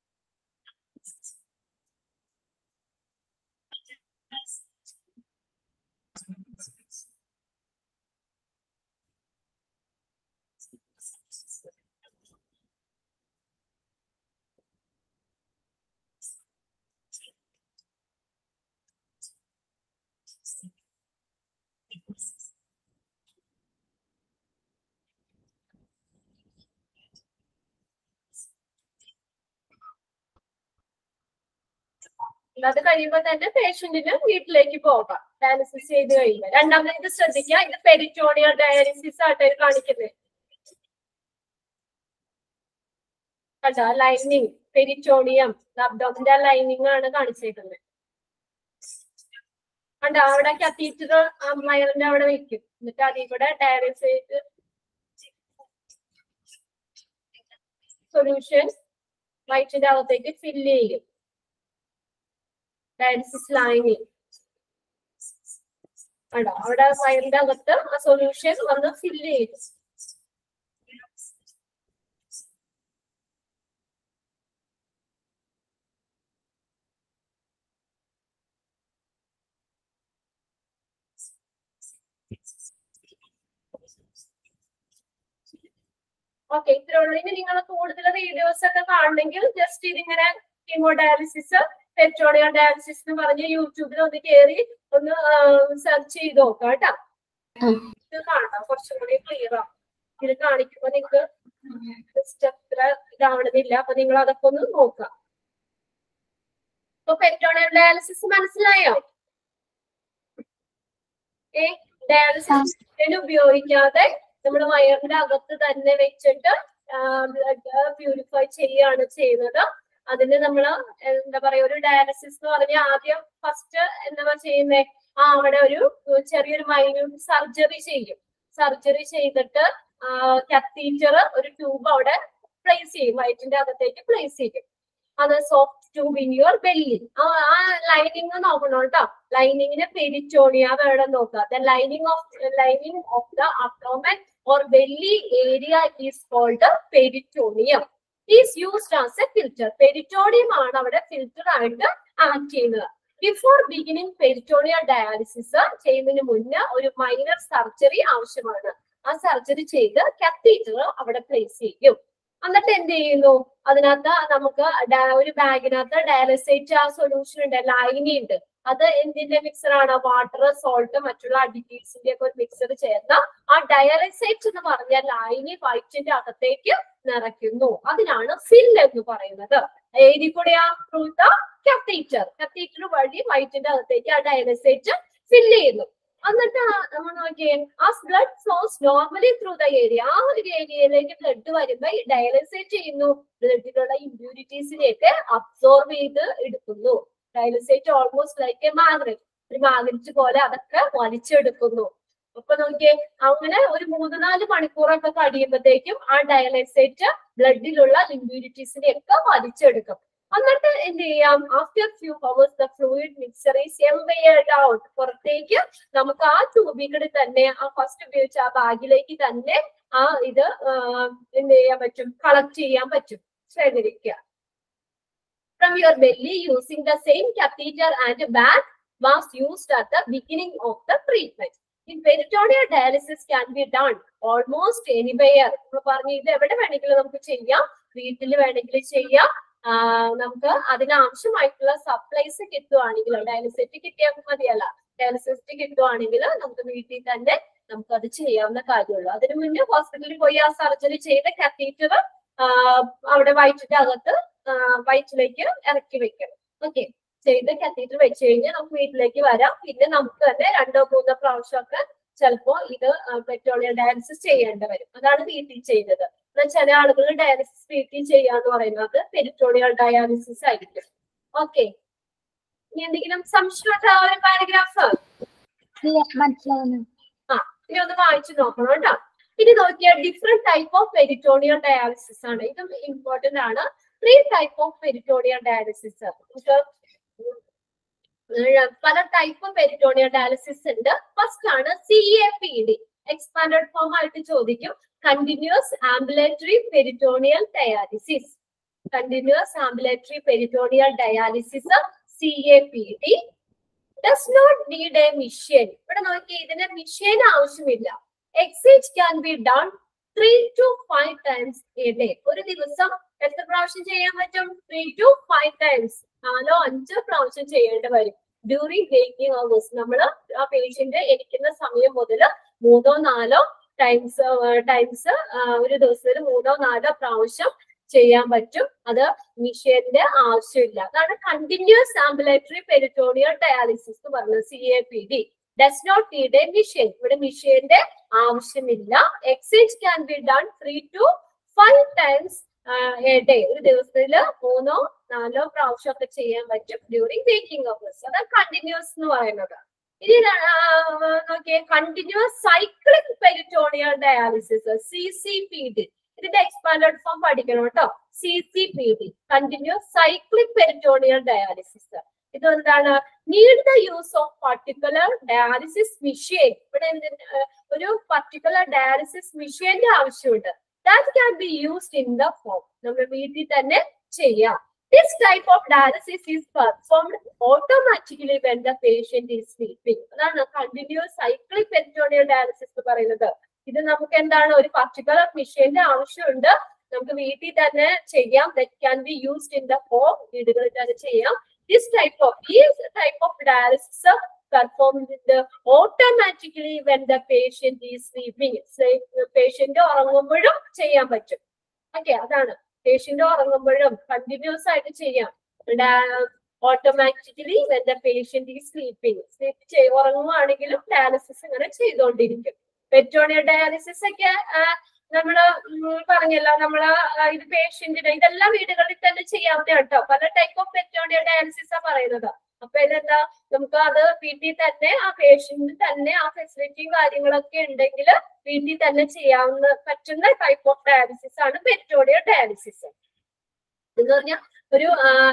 അത് കഴിയുമ്പോൾ തന്നെ പേഷ്യന്റിന് വീട്ടിലേക്ക് പോകാം ഡയാലിസിസ് ചെയ്ത് കഴിയുമ്പോൾ. രണ്ടാമത് ഇത് ശ്രദ്ധിക്കുക, ഇത് പെരിറ്റോണിയൽ ഡയാലിസിസ് ആയിട്ട് കാണിക്കുന്നത്. കണ്ടോ ലൈനിങ് പെരിറ്റോണിയം അബ്ഡോമിന്റെ ലൈനിങ് ആണ് കാണിച്ചേക്കുന്നത്. കണ്ടോ അവിടെ കത്തീറ്റർ ആ വയറിന്റെ അവിടെ വെക്കും. എന്നിട്ട് അതിൽ കൂടെ ഡയാലിസിസ് സൊല്യൂഷൻ വയറ്റിന്റെ അകത്തേക്ക് ഫില്ല് ചെയ്യും. ഡയാലിസിസ് ലൈനിങ് കണ്ടോ അവിടെ വയറിന്റെ അകത്ത് ആ സൊല്യൂഷൻ വന്ന് ഫില്ല് ചെയ്യും. ഓക്കെ ഇത്ര ഉള്ളൂ. ഇനി നിങ്ങൾ കൂടുതൽ വീഡിയോസ് ഒക്കെ കാണണമെങ്കിൽ ജസ്റ്റ് ഇതിങ്ങനെ ഹീമോഡയാലിസിസ് പെരിറ്റോണിയൽ ഡയാലിസിസ് എന്ന് പറഞ്ഞ് യൂട്യൂബിൽ ഒന്ന് കയറി ഒന്ന് സെർച്ച് ചെയ്ത് നോക്കാം കേട്ടോ. ഇത് കാണാം കുറച്ചും കൂടി ക്ലിയർ ആവും. ഇത് കാണിക്കുമ്പോ നിങ്ങൾക്ക് ജസ്റ്റ് അത്ര ഇതാവണമെന്നില്ല. അപ്പൊ നിങ്ങൾ അതൊക്കെ ഒന്ന് നോക്കാം. ഇപ്പൊ പെരിറ്റോണിയൽ ഡയാലിസിസ് മനസ്സിലായോ? ഏ ഡയാലിസിസ് ഉപയോഗിക്കാതെ നമ്മുടെ വയറിന്റെ അകത്ത് തന്നെ വെച്ചിട്ട് ബ്ലഡ് പ്യൂരിഫൈ ചെയ്യാണ് ചെയ്യുന്നത്. അതിന് നമ്മള് എന്താ പറയാ ഒരു ഡയാലിസിസ് എന്ന് പറഞ്ഞാൽ ആദ്യം ഫസ്റ്റ് എന്താ ചെയ്യുന്നേ ആ അവിടെ ഒരു ചെറിയൊരു മൈന്യൂട്ട് സർജറി ചെയ്യും. സർജറി ചെയ്തിട്ട് കത്തീറ്റർ ഒരു ട്യൂബ് അവിടെ പ്ലേസ് ചെയ്യും, വയറ്റിന്റെ അകത്തേക്ക് പ്ലേസ് ചെയ്യും. അത് soft tube in your belly. ആ ലൈനിങ് നോക്കണം കേട്ടോ. ലൈനിങ്ങിന് പെരിറ്റോണിയ വേണം നോക്കുക. The lining of lining of the abdomen or belly area is called peritoneum. Is used as a filter. Peritoneum ആണ് അവിടെ ഫിൽറ്റർ ആയിട്ട് ആക്ട് ചെയ്യുന്നത്. ബിഫോർ ബിഗിനിങ് പെരിറ്റോണിയൽ ഡയാലിസിസ് ചെയ്യുന്നതിന് മുന്നേ ഒരു മൈനർ സർജറി ആവശ്യമാണ്. ആ സർജറി ചെയ്ത് കത്തീറ്റർ അവിടെ പ്ലേസ് ചെയ്യും. എന്നിട്ട് എന്ത് ചെയ്യുന്നു, അതിനകത്ത് നമുക്ക് ഒരു ബാഗിനകത്ത് ഡയാലിസേറ്റ് ആ സൊല്യൂഷൻ ഉണ്ട്, ലൈനി ഉണ്ട്. അത് എന്തിന്റെ മിക്സർ ആണ്? വാട്ടർ, സോൾട്ട്, മറ്റുള്ള അഡിറ്റീവ്സിന്റെ ഒക്കെ ഒരു മിക്സർ ചേർന്ന ആ ഡയാലിസേറ്റ് എന്ന് പറഞ്ഞ ലൈനി വയറ്റിന്റെ അകത്തേക്ക് നിറയ്ക്കുന്നു. അതിനാണ് ഫിൽ എന്ന് പറയുന്നത്. ഏതി കൂടെയാ? Through the catheter. കത്തീറ്റർ വഴി വയറ്റിന്റെ അകത്തേക്ക് ആ ഡയാലിസേറ്റ് ഫിൽ ചെയ്യുന്നു. എന്നിട്ട് നമ്മൾ നോക്കിയേ, ആ blood flows normally through the area. ആ ഒരു ഏരിയയിലേക്ക് ബ്ലഡ് വരുമ്പോ ഈ ഡയാലിസേറ്റ് ചെയ്യുന്നു, ബ്ലഡിലുള്ള ഇമ്പ്യൂരിറ്റീസിനെയൊക്കെ അബ്സോർബ് ചെയ്ത് എടുക്കുന്നു. Dialysate almost like a magnet, ഒരു മാഗ്നറ്റ് പോലെ അതൊക്കെ വലിച്ചെടുക്കുന്നു. അപ്പൊ നോക്കിയേ, അങ്ങനെ ഒരു മൂന്ന് നാല് മണിക്കൂറൊക്കെ കഴിയുമ്പോഴത്തേക്കും ആ ഡയാലിസേറ്റ് ബ്ലഡിലുള്ള ഇമ്പ്യൂരിറ്റീസിനെയൊക്കെ വലിച്ചെടുക്കും. എന്നിട്ട് എന്ത് ചെയ്യാം? After few hours the fluid mixer is emptied out. പുറത്തേക്ക് നമുക്ക് ആ ട്യൂബിൽ തന്നെ ആ ഫസ്റ്റ് ഉപയോഗിച്ച ആ ബാഗിലേക്ക് തന്നെ ആ ഇത് എന്ത് ചെയ്യാൻ പറ്റും? കളക്ട് ചെയ്യാൻ പറ്റും. ശേഖരിക്കുക. From your belly using the same catheter and bag, was used at the beginning of the treatment. In peritoneal dialysis can be done almost anywhere. പറഞ്ഞു ഇത് എവിടെ വേണമെങ്കിലും നമുക്ക് ചെയ്യാം, വീട്ടിൽ വേണമെങ്കിൽ ചെയ്യാം. നമുക്ക് അതിനാവശ്യമായിട്ടുള്ള സപ്ലൈസ് കിട്ടുവാണെങ്കിൽ, ഡയാലിസിസ് കിട്ടിയാൽ മതിയല്ല, ഡയാലിസിസ് കിട്ടുവാണെങ്കിൽ നമുക്ക് വീട്ടിൽ തന്നെ നമുക്ക് അത് ചെയ്യാവുന്ന കാര്യമുള്ളൂ. അതിനു മുന്നേ ഹോസ്പിറ്റലിൽ പോയി ആ സർജറി ചെയ്ത കത്തീറ്റർ അവിടെ വയറ്റിന്റെ അകത്ത് വയറ്റിലേക്ക് ഇറക്കി വെക്കണം. ഓക്കെ, ചെയ്ത് കത്തീറ്റർ വെച്ച് കഴിഞ്ഞാൽ നമുക്ക് വീട്ടിലേക്ക് വരാം. പിന്നെ നമുക്ക് തന്നെ രണ്ടോ മൂന്നോ പ്രാവശ്യമൊക്കെ ചിലപ്പോ ഇത് പെട്രോളിയം ഡയാലിസിസ് ചെയ്യേണ്ടി വരും. അതാണ് വീട്ടിൽ ചെയ്യുന്നത്. ചില ആളുകൾ ഡയാലിസിസ് വീട്ടിൽ ചെയ്യാന്ന് പറയുന്നത് പെരിറ്റോണിയൽ ഡയാലിസിസ് ആയിരിക്കും. ഓക്കെ, ഇനി എന്തെങ്കിലും സംശയമുള്ള ഒരു പാരഗ്രാഫ് മനസ്സിലാവുന്നു. ആ, ഇനി ഒന്ന് വായിച്ചു നോക്കണം കേട്ടോ. ഇനി നോക്കിയാൽ different type of peritoneal dialysis ആണ്. ഇതും ഇമ്പോർട്ടന്റ് ആണ്. Three type of peritoneal dialysis. നമുക്ക് പല ടൈപ്പ് പെരിറ്റോണിയൽ ഡയാലിസിസ് ഉണ്ട്. ഫസ്റ്റ് ആണ് C A P D, expanded form ആയിട്ട് ചോദിക്കും. Continuous ambulatory peritoneal dialysis. Continuous ambulatory peritoneal dialysis C A P D does not need a machine. ഇവിടെ നോക്കി, ഇതിന് machine ആവശ്യമില്ല. Exchange can be done three to five times a day. ഒരു ദിവസം എത്ര പ്രാവശ്യം ചെയ്യാൻ പറ്റും? ത്രീ ടു ഫൈവ് ടൈംസ്, നാലോ അഞ്ചോ പ്രാവശ്യം ചെയ്യേണ്ടി വരും. ഡ്യൂറിങ് വേക്കിംഗ് അവേഴ്സ്, നമ്മൾ ആ പേഷ്യന്റ് ഇരിക്കുന്ന സമയം മുതൽ മൂന്നോ നാലോ ടൈംസ് ടൈംസ് ഒരു ദിവസത്തിൽ മൂന്നോ നാലോ പ്രാവശ്യം ചെയ്യാൻ പറ്റും. അത് മിഷ്യന്റെ ആവശ്യമില്ല. അതാണ് കണ്ടിന്യൂസ് ആംബുലേറ്ററി പെരിറ്റോണിയൽ ഡയാലിസിസ് എന്ന് പറഞ്ഞത്. C A P D does not need a machine. ഇവിടെ മിഷ്യന്റെ ആവശ്യമില്ല. Exchange can be done three to five times a day. ഒരു ദിവസത്തില് മൂന്നോ നാലോ പ്രാവശ്യം ഒക്കെ ചെയ്യാൻ പറ്റും ഡ്യൂറിങ് വേക്കിംഗ് അവേഴ്സ്. അതാണ് കണ്ടിന്യൂസ് എന്ന് പറയുന്നത്. ഇനി നോക്കിയേ, continuous cyclic peritoneal dialysis C C P D. ഇതിന്റെ എക്സ്പാൻഡഡ് ഫോം പഠിക്കണം കേട്ടോ. C C P D, continuous cyclic peritoneal dialysis. ഇത് എന്താണ്? Need the use of particular dialysis machine. ഇവിടെ ഒരു പർട്ടിക്കുലർ ഡയാലിസിസ് മിഷ്യന്റെ ആവശ്യമുണ്ട്. That can be used in the home. നമ്മൾ വീട്ടിൽ തന്നെ ചെയ്യാം. This type of dialysis is performed automatically when the patient is sleeping. അതാണ് continuous cyclic peritoneal dialysis എന്ന് പറയുന്നത്. ഇത് നമുക്ക് എന്താണ്? ഒരു പർട്ടിക്കുലർ മിഷ്യന്റെ ആവശ്യമുണ്ട്. നമുക്ക് വീട്ടിൽ തന്നെ ചെയ്യാം. That can be used in the home. വീടുകളിൽ തന്നെ ചെയ്യാം. This type of this type of dialysis performed automatically when the patient is sleeping. Patient ഉറങ്ങുമ്പോഴും ചെയ്യാൻ പറ്റും. ഓക്കെ, അതാണ് പേഷ്യന്റ് ഉറങ്ങുമ്പോഴും കണ്ടിന്യൂസ് ആയിട്ട് ചെയ്യാം. Automatically when the patient is sleeping. Sleep ഉറങ്ങുവാണെങ്കിലും ഡയാലിസിസ് ഇങ്ങനെ ചെയ്തുകൊണ്ടിരിക്കും. പെരിറ്റോണിയൽ ഡയാലിസിസ് ഒക്കെ നമ്മള് പറഞ്ഞല്ലോ, നമ്മള് ഇത് പേഷ്യന്റിന് ഇതെല്ലാം വീടുകളിൽ തന്നെ ചെയ്യാവുന്ന കേട്ടോ. പല ടൈപ്പ് ഓഫ് പെരിറ്റോണിയൽ ഡയാലിസിസ് ആ പറയുന്നത്. അപ്പൊ ഇതെന്താ, നമുക്ക് അത് വീട്ടിൽ തന്നെ ആ പേഷ്യന്റ് തന്നെ ആ ഫെസിലിറ്റിയും കാര്യങ്ങളൊക്കെ ഉണ്ടെങ്കിൽ വീട്ടിൽ തന്നെ ചെയ്യാവുന്ന പറ്റുന്ന ടൈപ്പ് ഓഫ് ഡയാലിസിസ് ആണ് പെരിറ്റോണിയൽ ഡയാലിസിസ് എന്ന് പറഞ്ഞാൽ. ഒരു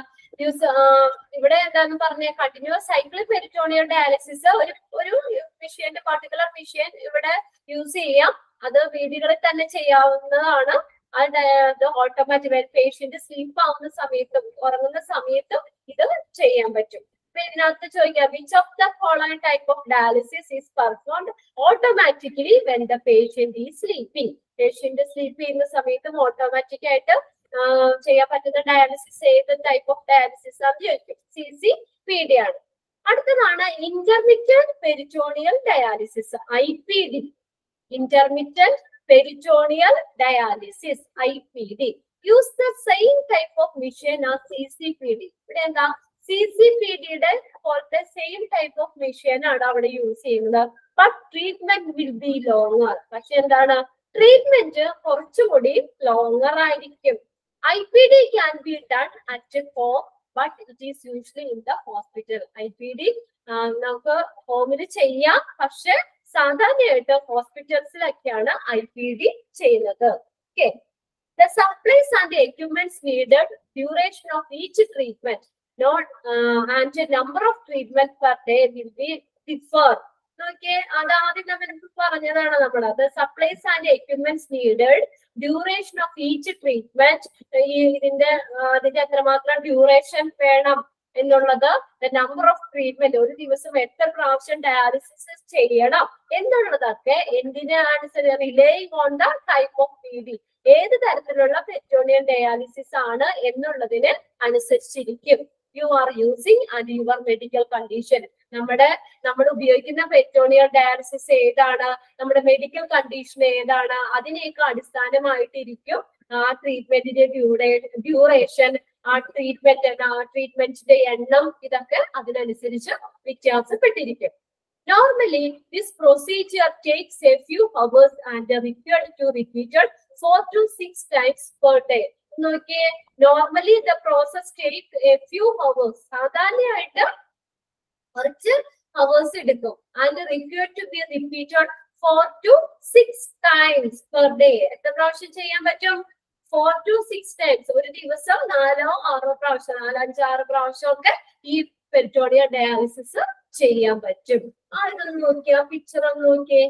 ഇവിടെ എന്താന്ന് പറഞ്ഞ കണ്ടിന്യൂസ് സൈക്ലിക് പെരിറ്റോണിയൽ ഡയാലിസിസ് ഒരു ഒരു മിഷ്യന്റെ പർട്ടിക്കുലർ മിഷ്യൻ ഇവിടെ യൂസ് ചെയ്യാം. അത് വീടുകളിൽ തന്നെ ചെയ്യാവുന്നതാണ്. അത് ഓട്ടോമാറ്റിക് പേഷ്യന്റ് സ്ലീപ്പ് ആവുന്ന സമയത്തും ഉറങ്ങുന്ന സമയത്തും ഇത് ചെയ്യാൻ പറ്റും. ഇതിനകത്ത് ചോദിക്കാം, which of the following type of dialysis is performed automatically when the patient is sleeping. Patient sleep ചെയ്യുന്ന സമയത്തും ഓട്ടോമാറ്റിക് ആയിട്ട് ചെയ്യാൻ പറ്റുന്ന ഡയാലിസിസ് ഏത് ടൈപ്പ് ഓഫ് ഡയാലിസിസ് ആണെന്ന് ചോദിക്കും. സി സി പി ഡി ആണ്. അടുത്തതാണ് intermittent peritoneal dialysis, I P D. Intermittent peritoneal dialysis, I P D. Use the same type of machine as C C P D. ഇവിടെ എന്താ, C C P ഡിയുടെ പോലത്തെ same type of machine ആണ് അവിടെ use ചെയ്യുന്നത്. But treatment will be longer. പക്ഷെ എന്താണ്, treatment കുറച്ചുകൂടി ലോങ്ങർ ആയിരിക്കും. I P D can be done at home but it is usually in the hospital. I P D നമുക്ക് ഹോമിൽ ചെയ്യാം, പക്ഷെ സാധാരണയായിട്ട് ഹോസ്പിറ്റൽസിലൊക്കെയാണ് ഐ പി ഡി ചെയ്യുന്നത്. Okay, the supplies and the equipments needed, duration of each treatment, not uh, and the number of treatment per day will be differ. Okay, അത് ആദ്യം നമ്മൾ പറഞ്ഞതാണ് നമ്മൾ. The supplies and equipments needed, duration of each treatment, ഇതിന്റെ ഇതിന്റെ എത്രമാത്രം duration വേണം, എന്നുള്ളത് നമ്പർ ഓഫ് ട്രീറ്റ്മെന്റ്, ഒരു ദിവസം എത്ര പ്രാവശ്യം ഡയാലിസിസ് ചെയ്യണം എന്നുള്ളതൊക്കെ എന്തിനാണ് relying on the type of P D, ഏത് തരത്തിലുള്ള പെരിറ്റോണിയൽ ഡയാലിസിസ് ആണ് എന്നുള്ളതിന് അനുസരിച്ചിരിക്കും you are using and your medical condition. നമ്മുടെ നമ്മൾ ഉപയോഗിക്കുന്ന പെരിറ്റോണിയൽ ഡയാലിസിസ് ഏതാണ്, നമ്മുടെ മെഡിക്കൽ കണ്ടീഷൻ ഏതാണ്, അതിനെയൊക്കെ അടിസ്ഥാനമായിട്ടിരിക്കും ആ ട്രീറ്റ്മെന്റിന്റെ ഡ്യൂറേ ഡ്യൂറേഷൻ ആ ട്രീറ്റ്മെന്റ് ട്രീറ്റ്മെന്റിന്റെ എണ്ണം, ഇതൊക്കെ അതിനനുസരിച്ച് വ്യത്യാസപ്പെട്ടിരിക്കും. Normally, this procedure takes a few hours and required to repeated four to six times per day. Okay, normally the process takes a few hours. സാധാരണയായിട്ട് കുറച്ച് hours എടുക്കും and required to be repeated four to six times per day. എത്ര പ്രാവശ്യം ചെയ്യാൻ പറ്റും? four to six times. ഒരു ദിവസം നാലോ ആറോ പ്രാവശ്യം, നാലഞ്ചാറ് പ്രാവശ്യം ഒക്കെ ഈ പെരിറ്റോണിയൽ ഡയാലിസിസ് ചെയ്യാൻ പറ്റും. ആ ഇതൊന്ന് നോക്കിയാ പിക്ചർ ഒന്ന് നോക്കിയേ,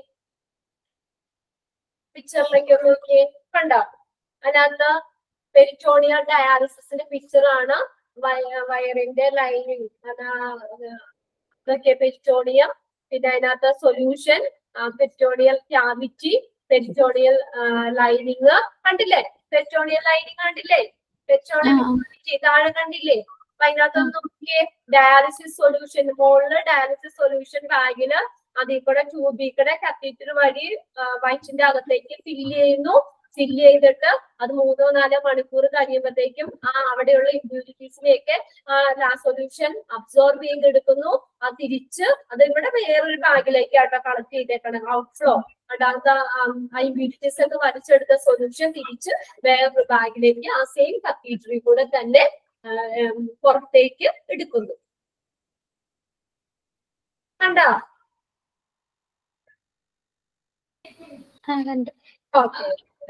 പിക്ചറിലേക്ക് ഒന്ന് നോക്കിയേ, കണ്ടോ? അതിനകത്ത് പെരിറ്റോണിയൽ ഡയാലിസിന്റെ പിക്ചർ ആണ്. വയറിന്റെ ലൈനിങ് ഇതൊക്കെ പെരിറ്റോണിയം, പിന്നെ അതിനകത്ത് solution, peritoneal cavity, peritoneal lining കണ്ടില്ലേ? പെരിറ്റോണിയൽ ലൈനിങ് കണ്ടില്ലേ? പെരിറ്റോണിയൽ ക്യാവിറ്റി താഴെ കണ്ടില്ലേ? അപ്പൊ അതിനകത്ത് നോക്കിയേ, ഡയാലിസിസ് സൊല്യൂഷൻ, മുകളില് ഡയാലിസിസ് സൊല്യൂഷൻ ബാഗില് അതിൽ കൂടെ ട്യൂബിൽ കൂടെ കത്തീറ്റർ വഴി വയറ്റിന്റെ അകത്തേക്ക് ഫില്ല് ചെയ്യുന്നു. ഫില്ല് ചെയ്തിട്ട് അത് മൂന്നോ നാലോ മണിക്കൂർ കഴിയുമ്പോഴത്തേക്കും ആ അവിടെയുള്ള ഇമ്പ്യൂരിറ്റീസിനെയൊക്കെ ആ സൊല്യൂഷൻ അബ്സോർബ് ചെയ്തെടുക്കുന്നു. അത് തിരിച്ച് അത് ഇവിടെ വേറൊരു ബാഗിലേക്ക് ആട്ടോ കളക്ട് ചെയ്തേക്കണം. ഔട്ട്ഫ്ലോ അതായത് ആ ഇമ്പ്യൂരിറ്റീസ് ഒക്കെ വലിച്ചെടുത്ത സൊല്യൂഷൻ തിരിച്ച് വേറൊരു ബാഗിലേക്ക് ആ സെയിം കത്തീറ്ററിൽ കൂടെ തന്നെ പുറത്തേക്ക് എടുക്കുന്നു. കണ്ടോ? ഓക്കെ,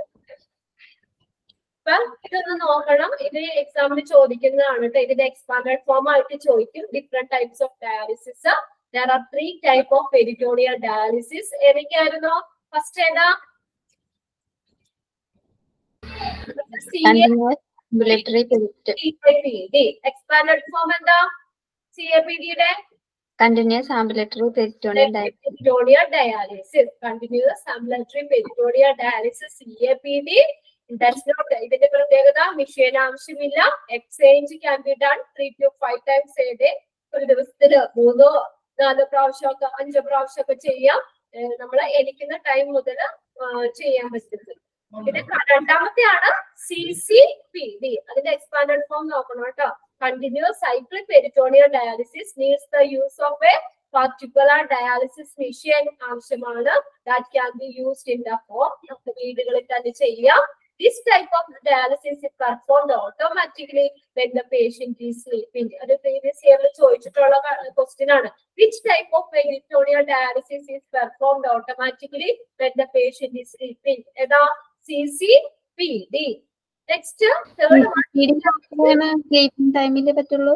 അപ്പൊ ഇതൊന്ന് നോക്കണം. ഇത് എക്സാമിന് ചോദിക്കുന്നതാണ് കേട്ടോ. ഇതിന്റെ എക്സ്പാൻഡഡ് ഫോം ആയിട്ട് ചോദിക്കും. Different types of dialysis. There are three type of peritoneal dialysis. ഏതൊക്കെയായിരുന്നു? ഫസ്റ്റ് ഏതാ? എക്സ്പാൻഡഡ് ഫോം എന്താ? സി എ പി ഡിയുടെ Continuous ambulatory peritoneal dialysis. Peritoneal dialysis. Continuous ambulatory peritoneal dialysis. C A P D. That's not. ഇതിന്റെ പ്രത്യേകത machine ആവശ്യമില്ല. Exchange can be done three to five times a day. ഒരു ദിവസത്തിൽ മൂന്നോ നാലോ പ്രാവശ്യമൊക്കെ അഞ്ചോ പ്രാവശ്യമൊക്കെ ചെയ്യാം. നമ്മൾ എണിക്കുന്ന ടൈം മുതൽ ചെയ്യാൻ പറ്റുന്നത്. പിന്നെ രണ്ടാമത്തെയാണ് സി സി പി ഡി. അതിന്റെ എക്സ്പാൻഡഡ് ഫോം നോക്കണം കേട്ടോ. Continuous cyclic peritoneal dialysis needs the use of a particular dialysis machine ആവശ്യമാണ്. That can be used in the home. നമുക്ക് വീടുകളിൽ തന്നെ ചെയ്യാം. This type of dialysis is performed automatically when the patient is sleeping. അത് previous year ചോദിച്ചിട്ടുള്ള question ആണ്. Which type of peritoneal dialysis is performed automatically when the patient is sleeping? ഏതാ? C C P D. Next third sleeping ടൈമിലേ പറ്റുള്ളൂ.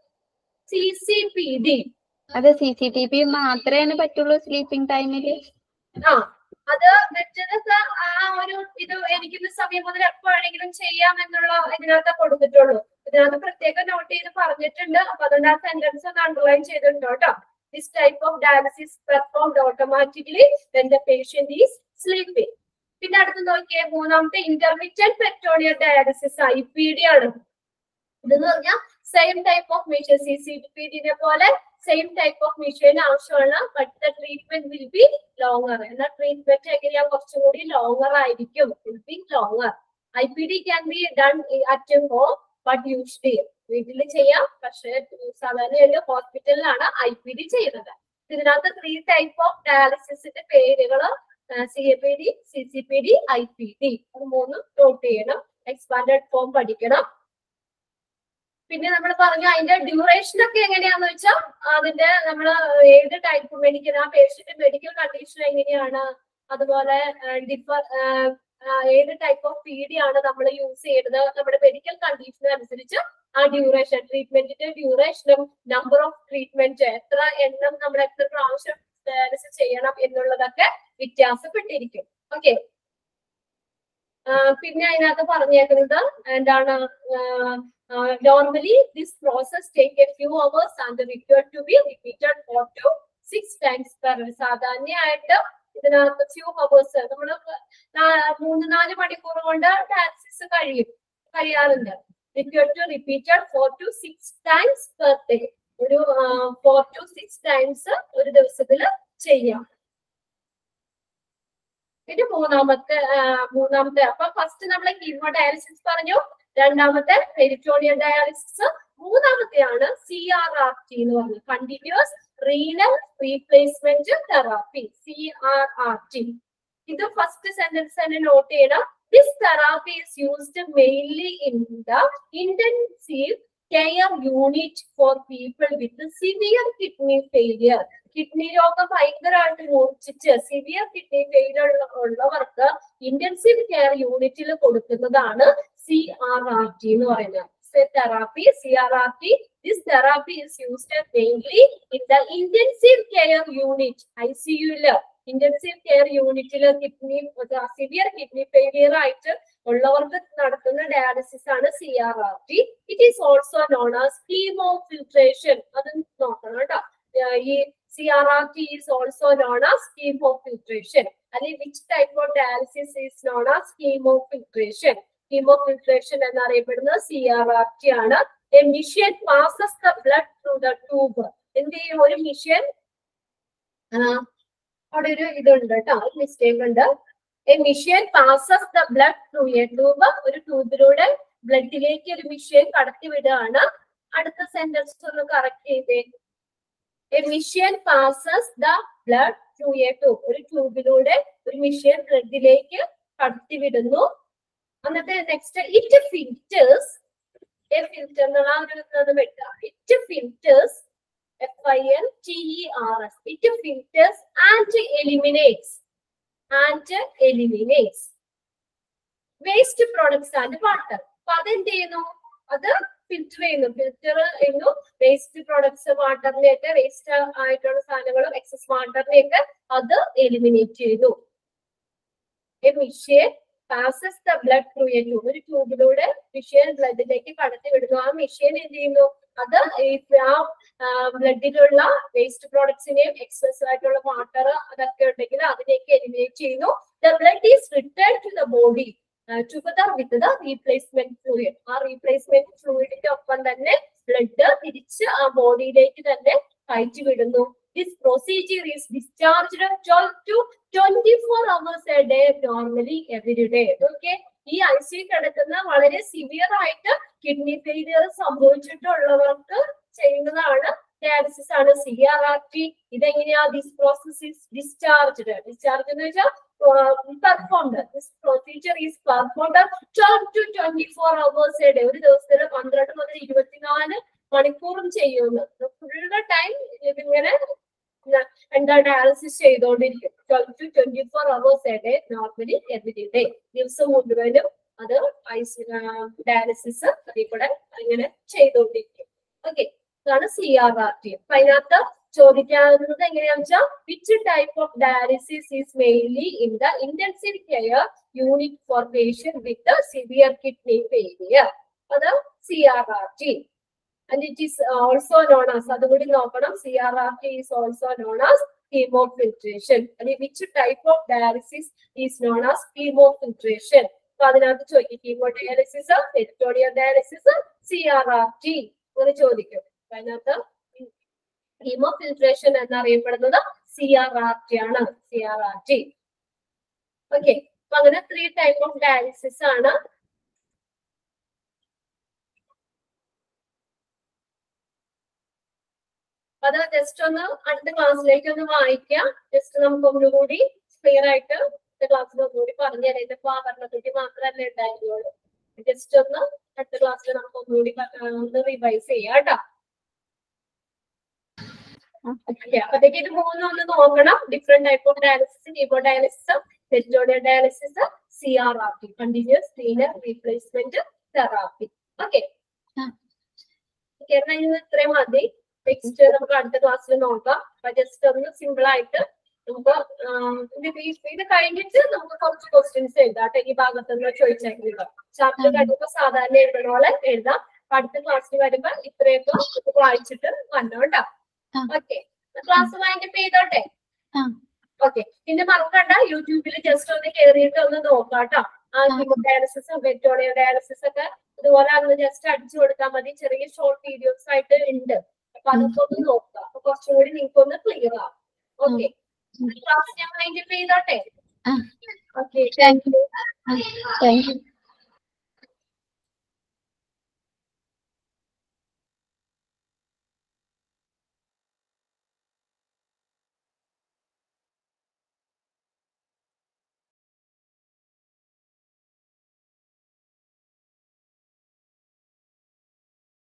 C C P D. അത് C C T P മാത്രമേ പറ്റുള്ളൂ sleeping ടൈമില്. ആ അത് മറ്റേതൊക്കെ ആ ഒരു ഇത് എനിക്കുന്ന സമയം മുതൽ എപ്പോഴെങ്കിലും ചെയ്യാം എന്നുള്ള ഇതിനകത്ത് കൊടുത്തിട്ടുള്ളൂ. ഇതിനകത്ത് പ്രത്യേകം നോട്ട് ചെയ്ത് പറഞ്ഞിട്ടുണ്ട്. അപ്പൊ അതുകൊണ്ട് ആ സെന്റൻസ് ഒന്ന് അണ്ടർലൈൻ ചെയ്തിട്ടുണ്ട് കേട്ടോ. This type of dialysis performed automatically when the patient is sleeping. പിന്നെ അടുത്ത് നോക്കിയേ, മൂന്നാമത്തെ intermittent peritoneal dialysis I P D ആണ്. ഇതെന്ന് പറഞ്ഞാൽ same type of machine, C C P ഡിനെ പോലെ സെയിം ടൈപ്പ് ഓഫ് മെഷീൻ ആവശ്യമാണ്. But the treatment will be longer. എന്നാൽ ട്രീറ്റ്മെന്റ് എങ്ങനെയാ കുറച്ചും കൂടി ലോങ്ങർ ആയിരിക്കും. Will be longer. I P D can be done at home but usually വീട്ടിൽ ചെയ്യാം. പക്ഷേ സാധാരണ ഹോസ്പിറ്റലിലാണ് ഐ പി ഡി ചെയ്യുന്നത്. ഇതിനകത്ത് ത്രീ ടൈപ്പ് ഓഫ് ഡയാലിസിന്റെ പേരുകൾ C A P D, C C P D, I P D. അത് മൂന്നും നോട്ട് ചെയ്യണം. എക്സ്പാൻഡഡ് ഫോം പഠിക്കണം. പിന്നെ നമ്മൾ പറഞ്ഞു അതിന്റെ ഡ്യൂറേഷൻ ഒക്കെ എങ്ങനെയാന്ന് വെച്ചാൽ അതിന്റെ നമ്മൾ ഏത് ടൈപ്പ് മെഡിക്കൽ ആ പേഷ്യന്റ് മെഡിക്കൽ കണ്ടീഷൻ എങ്ങനെയാണ്, അതുപോലെ ഡിഫർ ഏത് ടൈപ്പ് ഓഫ് പി ഡി ആണ് നമ്മൾ യൂസ് ചെയ്യുന്നത്, നമ്മുടെ മെഡിക്കൽ കണ്ടീഷൻ അനുസരിച്ച് ആ ഡ്യൂറേഷൻ ട്രീറ്റ്മെന്റിന്റെ ഡ്യൂറേഷനും നമ്പർ ഓഫ് ട്രീറ്റ്മെന്റ് എത്ര എണ്ണം നമ്മൾ എത്ര പ്രാവശ്യം ഡയാലിസിസ് ചെയ്യണം എന്നുള്ളതൊക്കെ വ്യത്യാസപ്പെട്ടിരിക്കും. ഓക്കെ, പിന്നെ അതിനകത്ത് പറഞ്ഞേക്കുന്നത് എന്താണ്, normally this process take a few hours and required to be repeated four to six times per day. സാധാരണയായിട്ട് ഇതിനകത്ത് ഫ്യൂ അവേഴ്സ് നമ്മൾ മൂന്ന് നാല് മണിക്കൂർ കൊണ്ട് ഡയാലിസിസ് കഴിയും കഴിയാറുണ്ട്. Required to repeated four to six times per day. ഒരു ഫോർ ടു സിക്സ് ടൈംസ് ഒരു ദിവസത്തിൽ ചെയ്യാം. പിന്നെ മൂന്നാമത്തെ മൂന്നാമത്തെ അപ്പൊ ഫസ്റ്റ് നമ്മൾ കീമോ ഡയാലിസിസ് പറഞ്ഞു, രണ്ടാമത്തെ പെരിറ്റോണിയൽ ഡയാലിസിസ്, മൂന്നാമത്തെയാണ് സി ആർ ആർ ടി എന്ന് പറഞ്ഞത്, continuous renal replacement therapy, C R R T. ഇത് ഫസ്റ്റ് സെന്റൻസ് തന്നെ നോട്ട് ചെയ്യണം. This therapy is used mainly in the intensive care unit for people with severe kidney failure. Kidney രോഗം ഭയങ്കരമായിട്ട് മൂർച്ഛിച്ച് severe kidney failure ഉള്ളവർക്ക് intensive care യൂണിറ്റിൽ കൊടുക്കുന്നതാണ് C R R T എന്ന് പറയുന്നത്. Therapy C R R T. This therapy is used mainly in the intensive care unit, I C യുല് intensive care യൂണിറ്റിൽ കിഡ്നി സിവിയർ കിഡ്നി ഫെയിലിയർ ആയിട്ട് ഉള്ളവർക്ക് നടത്തുന്ന ഡയാലിസിസ് ആണ് C R R T. It is also known as hemofiltration. അത് നോക്കണം കേട്ടോ. ഈ C R R T is also known as hemofiltration. അല്ലെങ്കിൽ which type of dialysis is known as hemofiltration? Hemofiltration എന്നറിയപ്പെടുന്നത് സി ആർ ആർ ടി ആണ്. A machine passes the blood through the tube. എന്ത് ചെയ്യും? ഒരു മിഷ്യൻ അവിടെ ഒരു ഇതുണ്ട് കേട്ടോ, മിസ്റ്റേക്ക് ഉണ്ട്. A machine passes the blood through a tube. ഒരു ട്യൂബിലൂടെ ബ്ലഡിലേക്ക് ഒരു മിഷ്യൻ കടത്തി വിടുകയാണ്. അടുത്ത സെന്റൻസ് ഒന്ന് കറക്റ്റ് ചെയ്തേ. A machine passes the blood through a tube. ഒരു ട്യൂബിലൂടെ ഒരു മിഷ്യൻ ബ്ലഡിലേക്ക് കടത്തി വിടുന്നു. എന്നിട്ട് next it filters. A filter എന്നുള്ള ഒരു വെട്ട it filters, F I L T E R S. It filters and eliminates and eliminates waste products and water. അപ്പൊ അതെന്ത് ചെയ്യുന്നു? അത് ഫിൽറ്റർ ചെയ്യുന്നു. ഫിൽറ്റർ ചെയ്യുന്നു വേസ്റ്റ് പ്രോഡക്ട്സ്, വാട്ടറിനെയൊക്കെ, വേസ്റ്റ് ആയിട്ടുള്ള സാധനങ്ങളും എക്സസ് വാട്ടറിനെയൊക്കെ അത് എലിമിനേറ്റ് ചെയ്യുന്നു. A machine passes the blood through a tube. ഒരു ട്യൂബിലൂടെ മിഷ്യൻ ബ്ലഡിലേക്ക് കടത്തി വിടുന്നു. ആ മിഷ്യൻ എന്ത് ചെയ്യുന്നു? അത് ആ ബ്ലഡിലുള്ള വേസ്റ്റ് പ്രോഡക്ട്സിനെയും എക്സസ് ആയിട്ടുള്ള വാട്ടർ അതൊക്കെ ഉണ്ടെങ്കിൽ അതിനെയൊക്കെ എലിമിനേറ്റ് ചെയ്യുന്നു. The blood is returned to the body together with the replacement fluid. ആ റീപ്ലേസ്മെന്റ് ഫ്ലൂയിഡിന്റെ ഒപ്പം തന്നെ ബ്ലഡ് തിരിച്ച് ആ ബോഡിയിലേക്ക് തന്നെ കയറ്റി വിടുന്നു. This procedure is discharged twelve to twenty-four hours a day normally every day. Okay. ഈ ഐ സി കിടക്കുന്ന വളരെ സിവിയർ ആയിട്ട് കിഡ്നി ഫെയിലിയർ സംഭവിച്ചിട്ടുള്ളവർക്ക് ചെയ്യുന്നതാണ് ഡയാലിസിസ് ആണ് സി ആർ ആർ ടി. ഇതെങ്ങനെയാ? This process is discharged. Discharge എന്ന് വെച്ചാൽ performed. This procedure is performed twelve to twenty-four hours a day. ഒരു ദിവസത്തിൽ പന്ത്രണ്ട് മുതൽ ഇരുപത്തിനാല് മണിക്കൂറും ചെയ്യുന്നു. ഫുൾ ടൈം ഇതിങ്ങനെ എന്താ ഡയാലിസിസ് ചെയ്തുകൊണ്ടിരിക്കും. Twelve to twenty four hours a day normally every day. ദിവസം മുഴുവനും അത് ഡയാലിസിസ് അതിൽ കൂടെ ഇങ്ങനെ ചെയ്തുകൊണ്ടിരിക്കും. ഓക്കെ, ഇതാണ് സി ആർ ആർ ടി. അപ്പൊ അതിനകത്ത് ചോദിക്കാവുന്നത് എങ്ങനെയാണെന്ന് വെച്ചാൽ which type of dialysis is mainly in the intensive care unit for patient with severe kidney failure. അത് C R R T. And it is also known as, അതുകൂടി നോക്കണം, C R R T is also known as hemofiltration. And which type of dialysis is known as hemofiltration? അപ്പൊ അതിനകത്ത് ചോദിക്കും hemodialysis, peritoneal dialysis, C R R T എന്ന് ചോദിക്കും. അപ്പൊ അതിനകത്ത് hemofiltration എന്നറിയപ്പെടുന്നത് സി ആർ ആർ ടി ആണ്. C R R T. Okay, അപ്പൊ അങ്ങനെ ത്രീ ടൈപ്പ് ഓഫ് ഡയാലിസിസ് ആണ്. അത് ജസ്റ്റ് ഒന്ന് അടുത്ത ക്ലാസ്സിലേക്ക് ഒന്ന് വായിക്കാം. ജസ്റ്റ് നമുക്ക് ഒന്നുകൂടി ക്ലിയർ ആയിട്ട് അടുത്ത ക്ലാസ്സിൽ ഒന്നുകൂടി പറഞ്ഞുതരാം. ഇതിപ്പോ ആഭരണക്കുട്ടി മാത്രമല്ലേ ഉണ്ടായിരുന്നുള്ളൂ. ജസ്റ്റ് ഒന്ന് അടുത്ത ക്ലാസ്സിൽ നമുക്ക് ഒന്നുകൂടി ഒന്ന് റിവൈസ് ചെയ്യാം കേട്ടോ. അപ്പോഴത്തേക്ക് ഇത് മൂന്നും ഒന്ന് നോക്കണം. Different type of dialysis, hemodialysis, peritoneal dialysis, C R R T, continuous renal replacement therapy. Okay, ഇത്രയും മതി. നെക്സ്റ്റ് നമുക്ക് അടുത്ത ക്ലാസ്സിൽ നോക്കാം. അപ്പൊ ജസ്റ്റ് ഒന്ന് സിമ്പിൾ ആയിട്ട് നമുക്ക് ഇത് ഇത് കഴിഞ്ഞിട്ട് നമുക്ക് കുറച്ച് ക്വസ്റ്റ്യൻസ് എഴുതാം ഈ ഭാഗത്ത് നിന്ന് ചോദിച്ചേക്കുന്നത്. ചാപ്റ്റർ കഴിയുമ്പോ സാധാരണ എഴുതുന്ന പോലെ എഴുതാം. അടുത്ത ക്ലാസ്സിൽ വരുമ്പോ ഇത്രയൊക്കെ വായിച്ചിട്ട് വന്നോ കേട്ടോ. ഓക്കെ, ക്ലാസ് വൈൻഡപ്പ് ചെയ്തോട്ടെ. ഓക്കെ, പിന്നെ മറക്കണ്ട യൂട്യൂബിൽ ജസ്റ്റ് ഒന്ന് കയറിയിട്ട് ഒന്ന് നോക്കാം കേട്ടോ. ആ ഡയാലിസിസ് വെറ്റോണിയ ഡയാലിസിസ് ഒക്കെ അതുപോലെ അന്ന് ജസ്റ്റ് അടിച്ചു കൊടുത്താൽ മതി. ചെറിയ ഷോർട്ട് വീഡിയോസ് ആയിട്ട് ഉണ്ട്. അപ്പൊ അതൊക്കെ ഒന്ന് നോക്കുക. അപ്പൊ കുറച്ചും കൂടി നിങ്ങൾക്ക് ഒന്ന് ക്ലിയർ ആവും. ഓക്കെ, ക്ലാസ് ഞാൻ വൈൻഡപ്പ് ചെയ്തോട്ടെ. Okay, thank U.